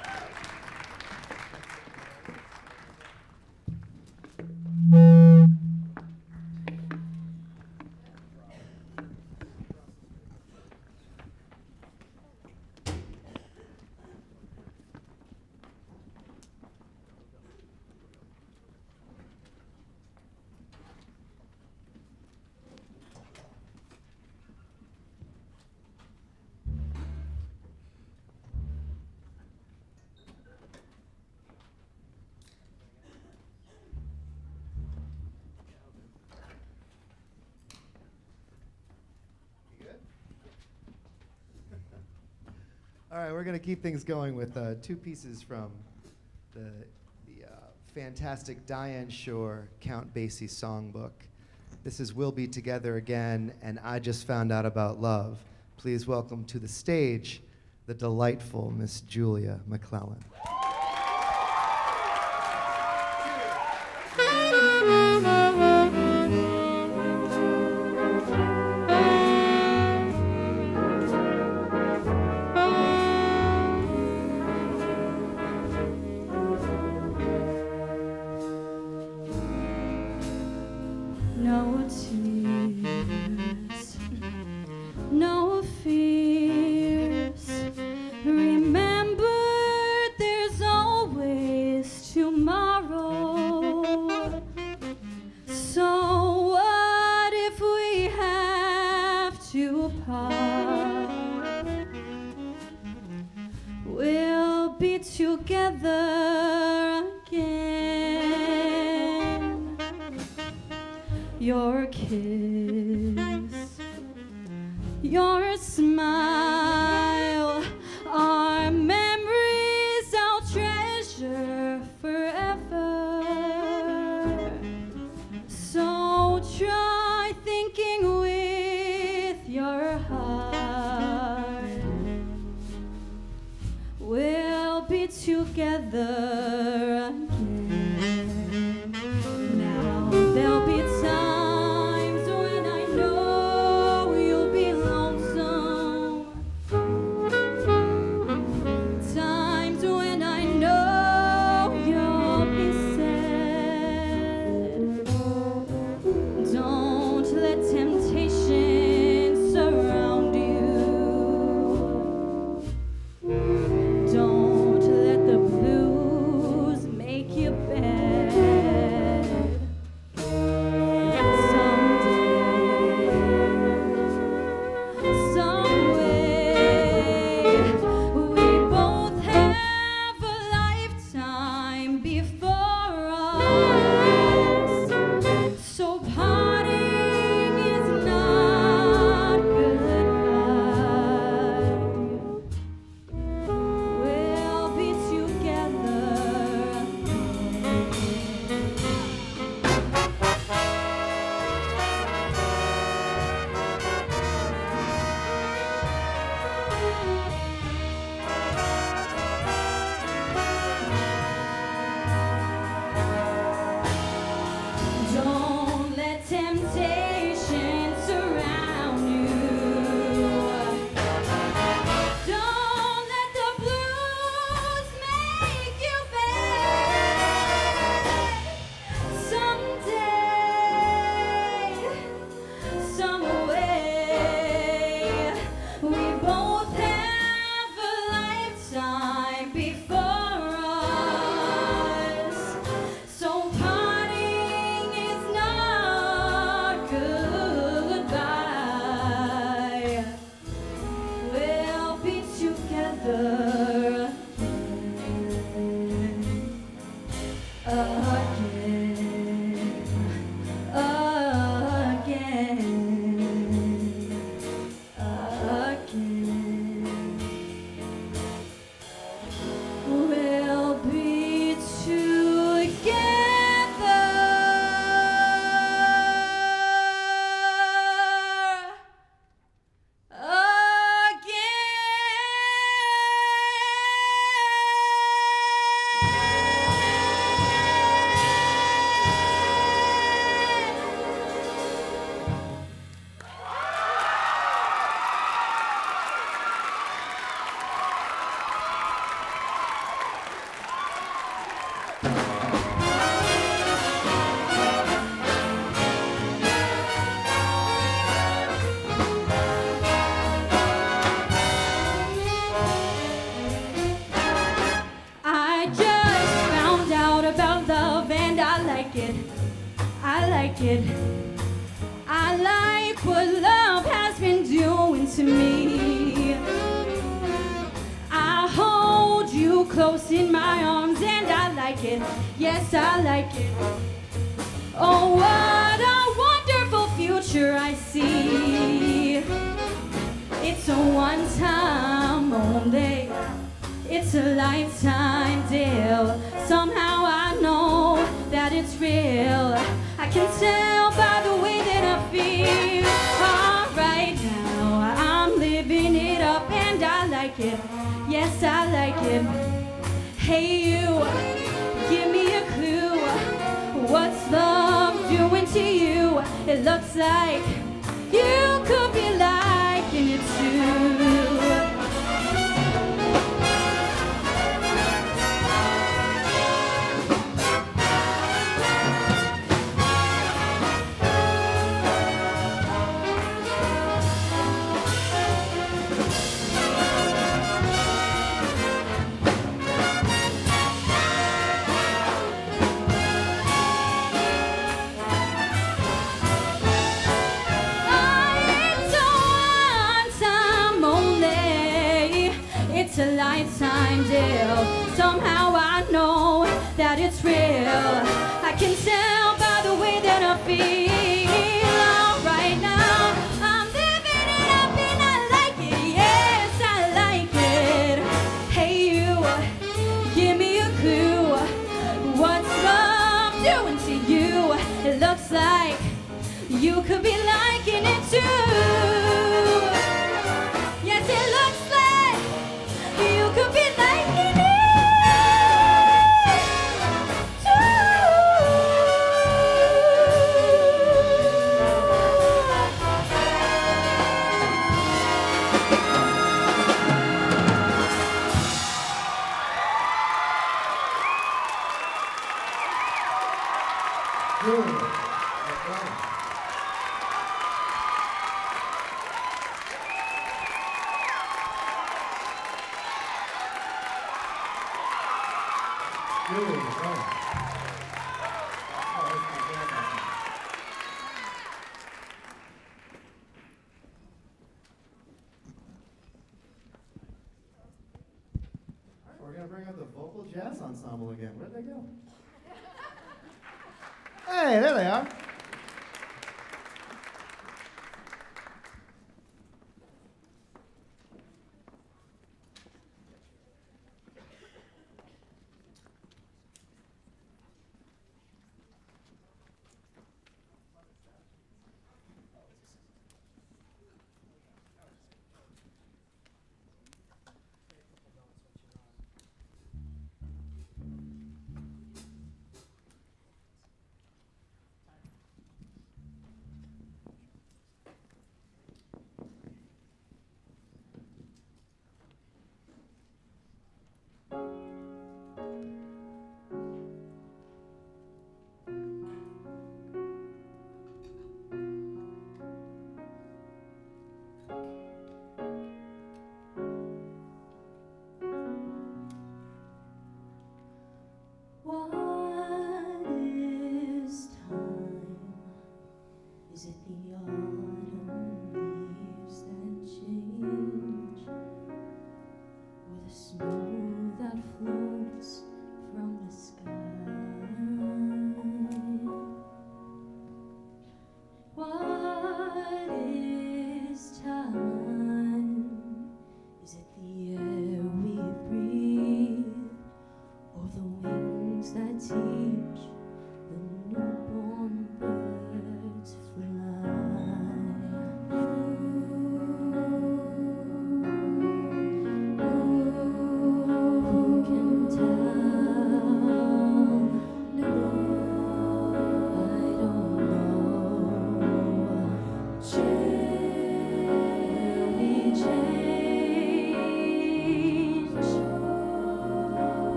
All right, we're going to keep things going with two pieces from the fantastic Diane Shore Count Basie songbook. This is We'll Be Together Again and I Just Found Out About Love. Please welcome to the stage the delightful Miss Julia McClellan. No tears, no fears. Remember, there's always tomorrow. So what if we have to part? We'll be together again. Your kiss, your smile, are memories I'll treasure forever. So try thinking with your heart. We'll be together again. Now there'll be times when I know you'll be lonesome. Times when I know you'll be sad. Don't let temptation surround you. Don't let the blues like it. I like what love has been doing to me. I hold you close in my arms and I like it. Yes, I like it. Oh, what a wonderful future I see. It's a one-time only. It's a lifetime deal. Somehow I know that it's real. I can tell by the way that I feel. Right now I'm living it up and I like it. Yes, I like it. Hey you, give me a clue. What's love doing to you? It looks like you could be liking it too. It's a lifetime deal. Somehow I know that it's real. I can tell by the way that I feel. Right now I'm living it up and I like it. Yes, I like it. Hey you, give me a clue. What's love doing to you? It looks like you could be liking it too. Yes, it looks like you could be liking it Good. We're going to bring up the vocal jazz ensemble again. Where'd they go? Hey, there they are.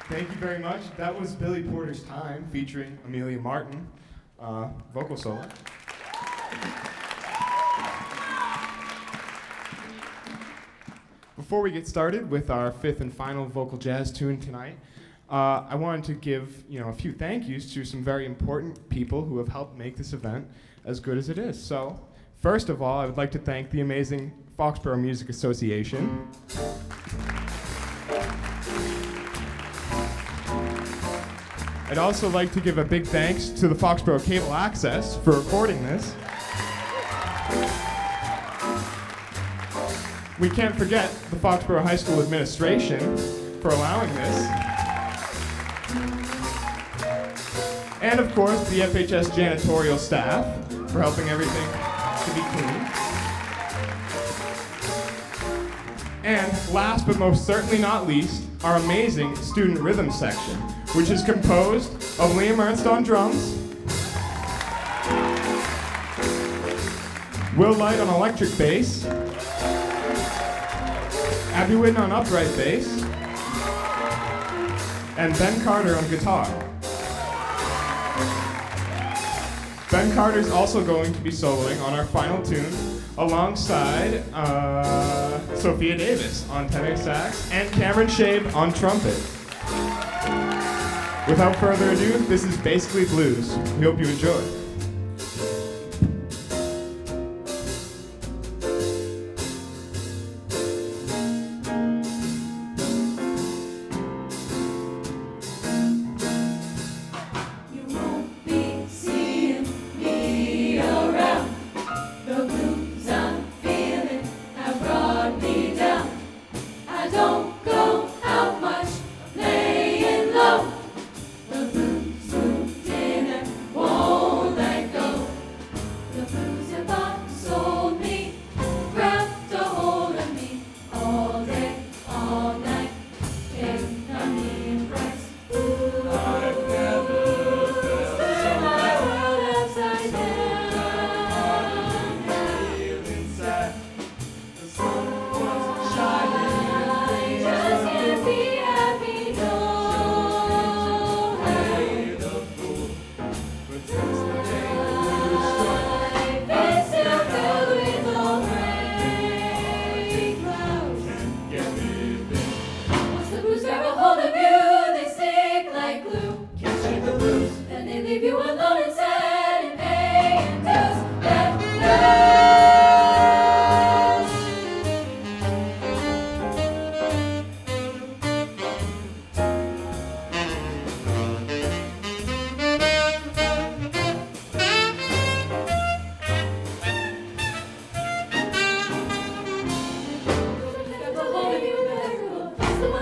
Thank you very much. That was Billy Porter's Time featuring Amelia Martin, vocal solo. Before we get started with our fifth and final vocal jazz tune tonight, I wanted to give a few thank yous to some very important people who have helped make this event as good as it is. So, first of all, I would like to thank the amazing Foxborough Music Association. I'd also like to give a big thanks to the Foxboro Cable Access for recording this. We can't forget the Foxborough High School administration for allowing this. And of course, the FHS janitorial staff for helping everything to be clean. And last but most certainly not least, our amazing student rhythm section, which is composed of Liam Ernst on drums, Will Light on electric bass, Abby Whitten on upright bass, and Ben Carter on guitar. Ben Carter's also going to be soloing on our final tune alongside Sophia Davis on tenor sax and Cameron Shave on trumpet. Without further ado, this is Basically Blues. We hope you enjoy.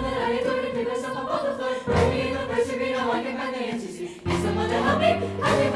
Happy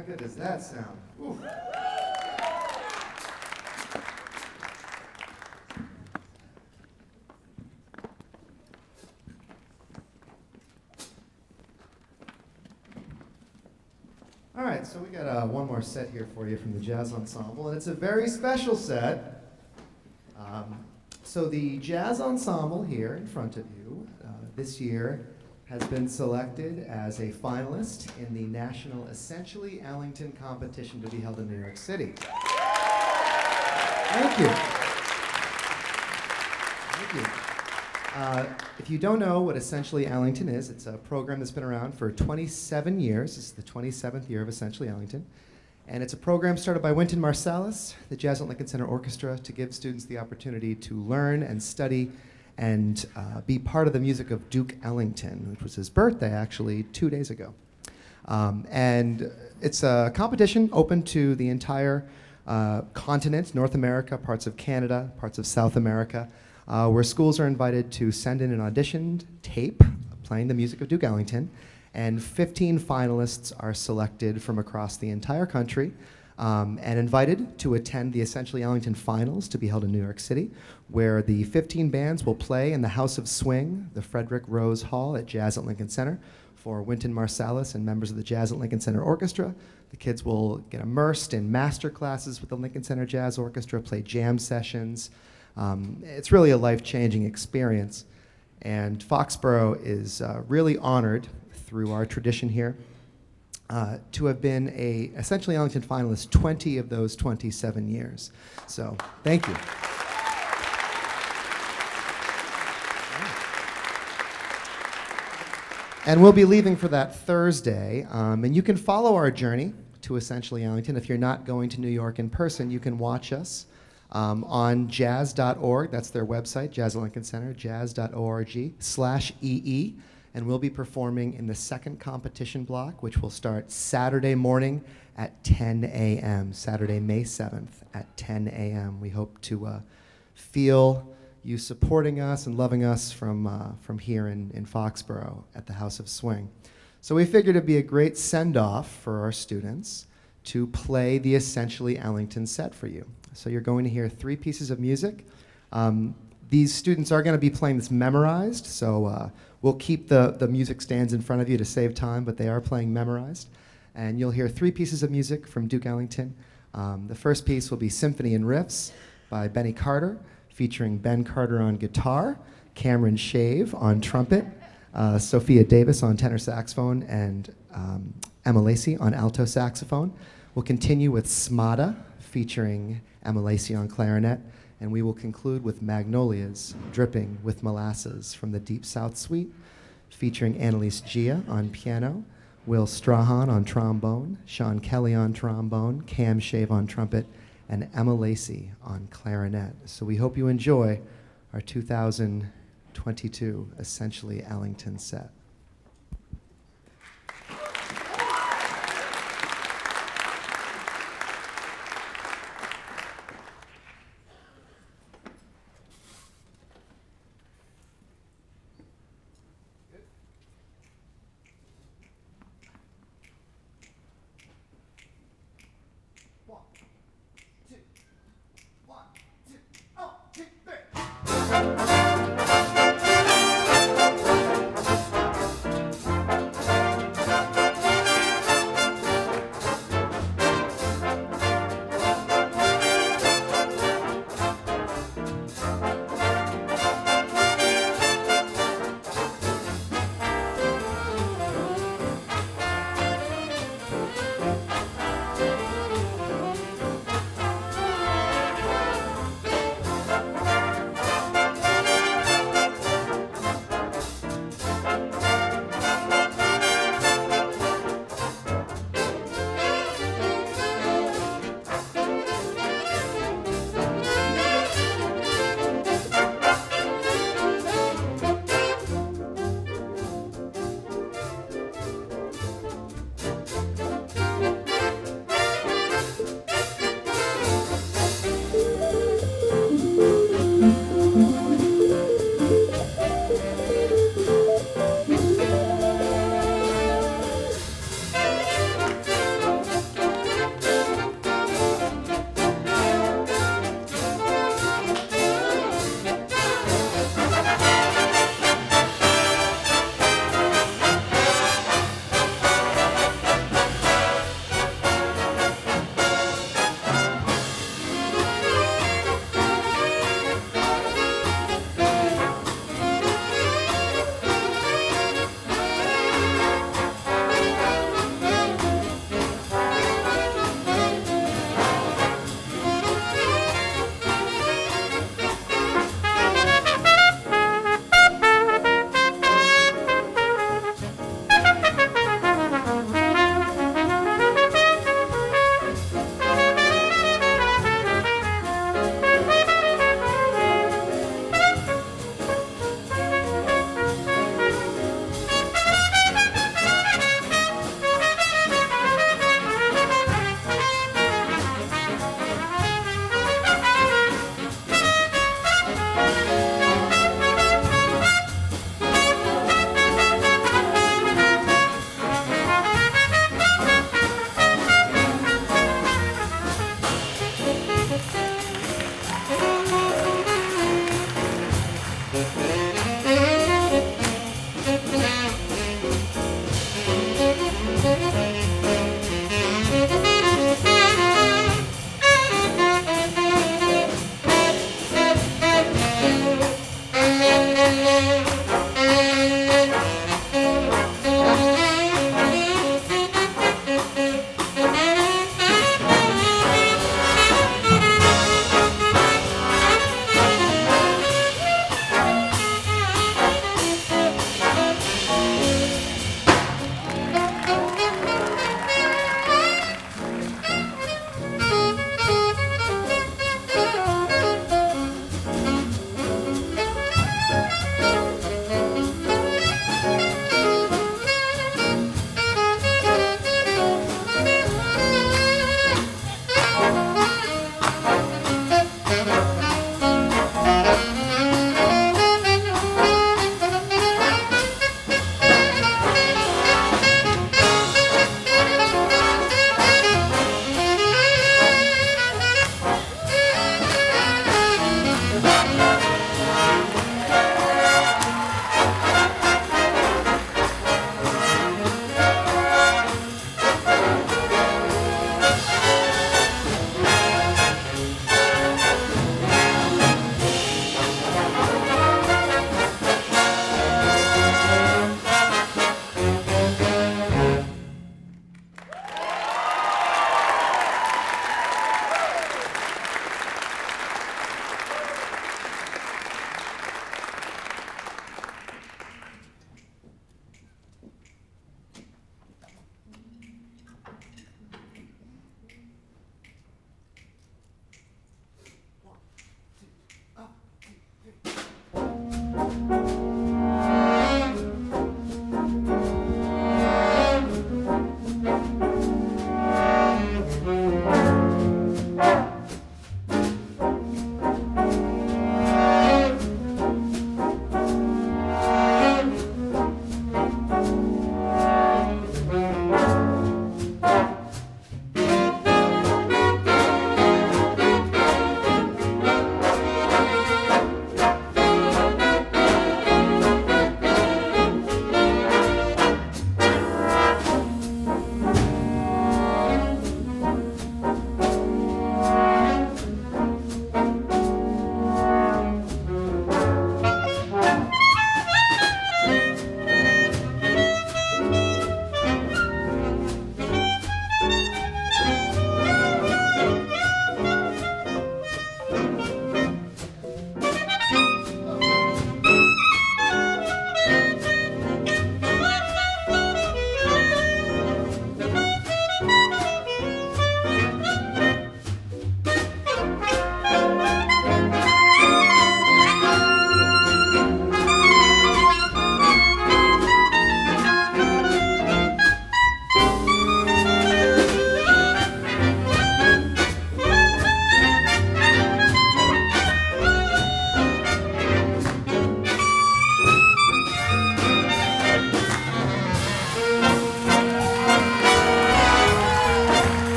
How good does that sound? Ooh. All right, so we got one more set here for you from the Jazz Ensemble, and it's a very special set. So the Jazz Ensemble here in front of you this year has been selected as a finalist in the National Essentially Ellington competition to be held in New York City. Thank you. Thank you. If you don't know what Essentially Ellington is, it's a program that's been around for 27 years. This is the 27th year of Essentially Ellington. And it's a program started by Wynton Marsalis, the Jazz at Lincoln Center Orchestra, to give students the opportunity to learn and study and be part of the music of Duke Ellington, which was his birthday actually 2 days ago. And it's a competition open to the entire continent, North America, parts of Canada, parts of South America, where schools are invited to send in an auditioned tape playing the music of Duke Ellington, and 15 finalists are selected from across the entire country and invited to attend the Essentially Ellington Finals to be held in New York City, where the 15 bands will play in the House of Swing, the Frederick Rose Hall at Jazz at Lincoln Center, for Wynton Marsalis and members of the Jazz at Lincoln Center Orchestra. The kids will get immersed in master classes with the Lincoln Center Jazz Orchestra, play jam sessions. It's really a life-changing experience. And Foxborough is really honored through our tradition here to have been a Essentially Ellington finalist 20 of those 27 years. So thank you. And we'll be leaving for that Thursday. And you can follow our journey to Essentially Ellington. If you're not going to New York in person, you can watch us on jazz.org. That's their website, Jazz at Lincoln Center, jazz.org/EE. And we'll be performing in the second competition block, which will start Saturday morning at 10 a.m., Saturday, May 7th at 10 a.m. We hope to feel you supporting us and loving us from here in Foxborough at the House of Swing. So we figured it'd be a great send-off for our students to play the Essentially Ellington set for you. So you're going to hear 3 pieces of music. These students are going to be playing this memorized, so we'll keep the music stands in front of you to save time, but they are playing memorized. And you'll hear 3 pieces of music from Duke Ellington. The first piece will be Symphony and Riffs by Benny Carter, featuring Ben Carter on guitar, Cameron Shave on trumpet, Sophia Davis on tenor saxophone, and Emma Lacey on alto saxophone. We'll continue with Smada, featuring Emma Lacey on clarinet, and we will conclude with Magnolias, Dripping with Molasses from the Deep South Suite, featuring Annalise Gia on piano, Will Strahan on trombone, Sean Kelly on trombone, Cam Shave on trumpet, and Emma Lacey on clarinet. So we hope you enjoy our 2022 Essentially Ellington set.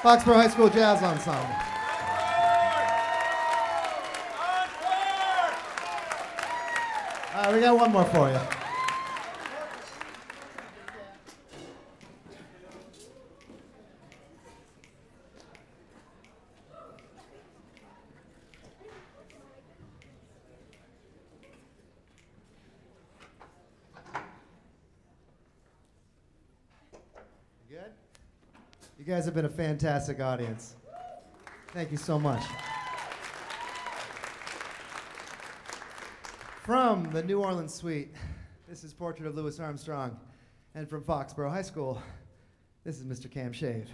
Foxborough High School Jazz Ensemble. All right, we got one more for you. You good? You guys have been a fantastic audience. Thank you so much. From the New Orleans Suite, this is Portrait of Louis Armstrong. And from Foxborough High School, this is Mr. Cam Shave.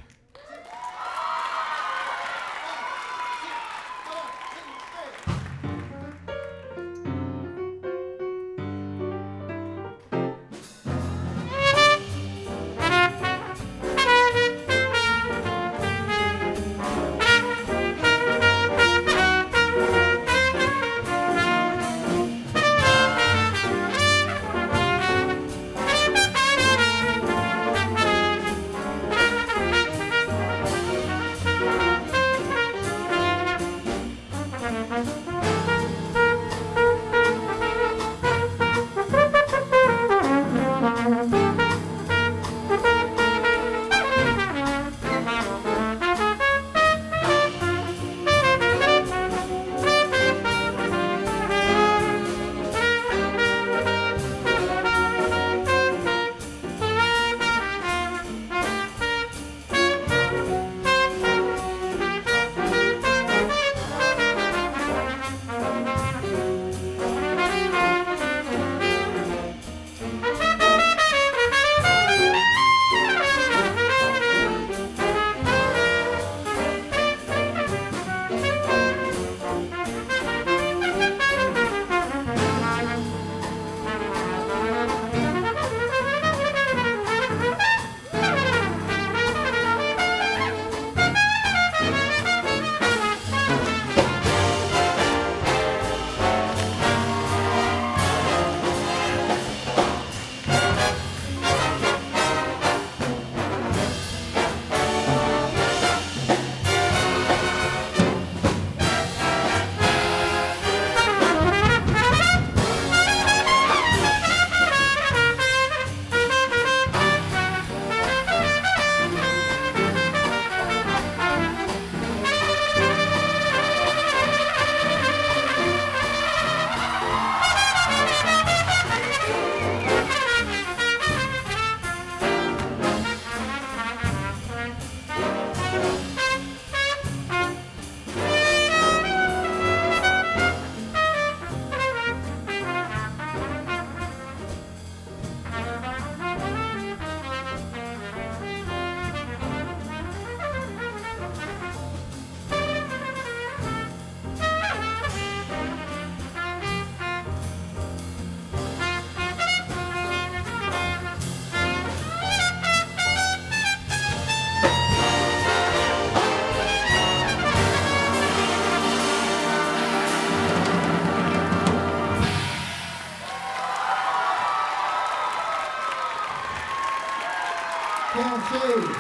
Cam Shave.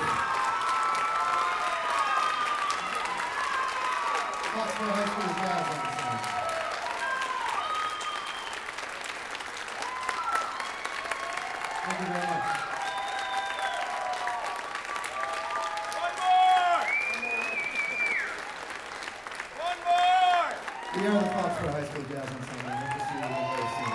Foxborough High School Jazz Ensemble. Thank you very much. One more! We are the Foxborough High School Jazz Ensemble. Hope to see you again very soon.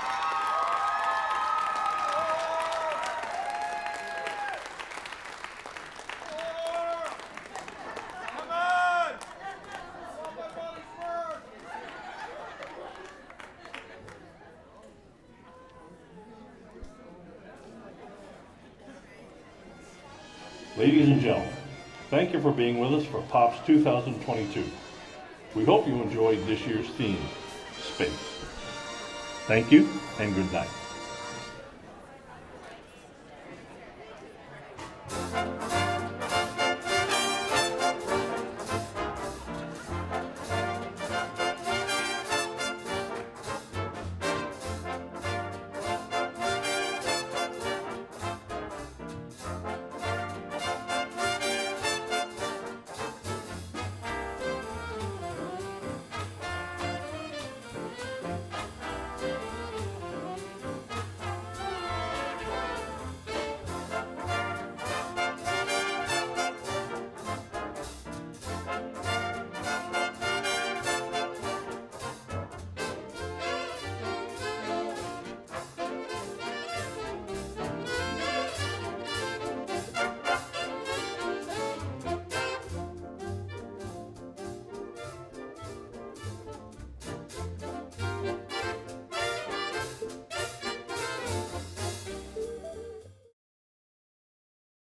Ladies and gentlemen, thank you for being with us for POPs 2022. We hope you enjoyed this year's theme, Space. Thank you and good night.